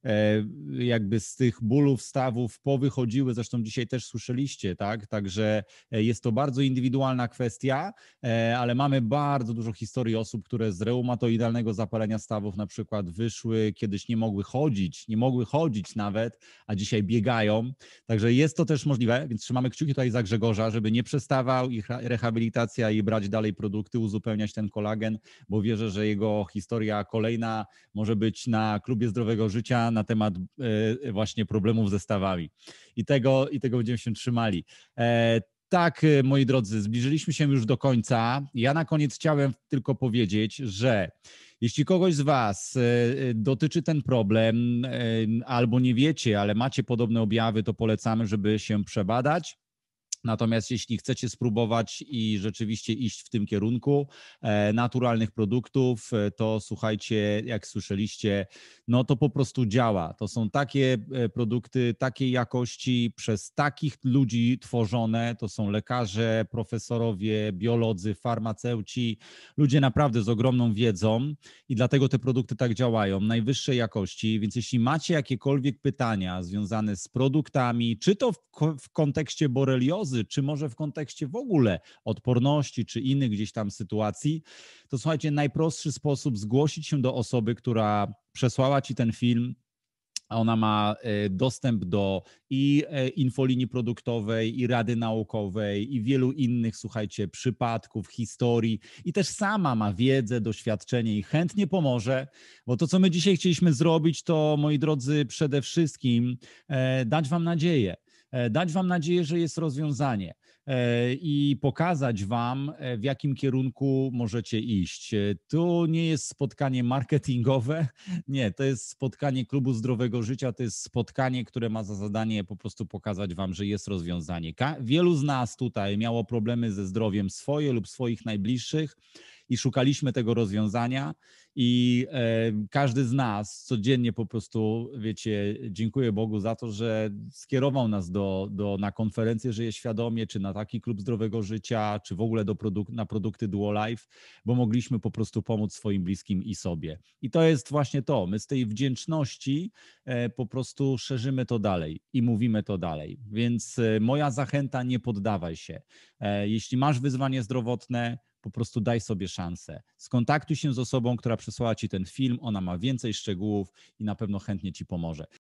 jakby z tych bólów stawów powychodziły, zresztą dzisiaj też słyszeliście, tak? Także jest to bardzo indywidualna kwestia, ale mamy bardzo dużo historii osób, które z reumatoidalnego zapalenia stawów na przykład wyszły, kiedyś nie mogły chodzić nawet, a dzisiaj biegają. Także jest to też możliwe, więc trzymamy kciuki tutaj za Grzegorza, żeby nie przestawał ich rehabilitacja i brać dalej produkty, uzupełniać ten kolagen, bo wierzę, że jego historia kolejna może być na Klubie Zdrowego Życia na temat właśnie problemów ze stawami. I tego będziemy się trzymali. Tak, moi drodzy, zbliżyliśmy się już do końca. Ja na koniec chciałem tylko powiedzieć, że jeśli kogoś z Was dotyczy ten problem albo nie wiecie, ale macie podobne objawy, to polecamy, żeby się przebadać. Natomiast jeśli chcecie spróbować i rzeczywiście iść w tym kierunku naturalnych produktów, to słuchajcie, jak słyszeliście, no to po prostu działa. To są takie produkty, takiej jakości, przez takich ludzi tworzone. To są lekarze, profesorowie, biolodzy, farmaceuci, ludzie naprawdę z ogromną wiedzą i dlatego te produkty tak działają, najwyższej jakości. Więc jeśli macie jakiekolwiek pytania związane z produktami, czy to w kontekście boreliozy, czy może w kontekście w ogóle odporności, czy innych gdzieś tam sytuacji, to słuchajcie, najprostszy sposób zgłosić się do osoby, która przesłała Ci ten film. Ona ma dostęp do i infolinii produktowej, i rady naukowej, i wielu innych, słuchajcie, przypadków, historii i też sama ma wiedzę, doświadczenie i chętnie pomoże, bo to, co my dzisiaj chcieliśmy zrobić, to, moi drodzy, przede wszystkim dać Wam nadzieję. Dać Wam nadzieję, że jest rozwiązanie i pokazać Wam, w jakim kierunku możecie iść. Tu nie jest spotkanie marketingowe, nie, to jest spotkanie Klubu Zdrowego Życia, to jest spotkanie, które ma za zadanie po prostu pokazać Wam, że jest rozwiązanie. Wielu z nas tutaj miało problemy ze zdrowiem swoje lub swoich najbliższych i szukaliśmy tego rozwiązania i każdy z nas codziennie po prostu, wiecie, dziękuję Bogu za to, że skierował nas na konferencję Żyję Świadomie, czy na taki klub zdrowego życia, czy w ogóle na produkty Duolife, bo mogliśmy po prostu pomóc swoim bliskim i sobie. I to jest właśnie to, my z tej wdzięczności po prostu szerzymy to dalej i mówimy to dalej. Więc moja zachęta, nie poddawaj się. Jeśli masz wyzwanie zdrowotne, po prostu daj sobie szansę. Skontaktuj się z osobą, która przesłała ci ten film, ona ma więcej szczegółów i na pewno chętnie ci pomoże.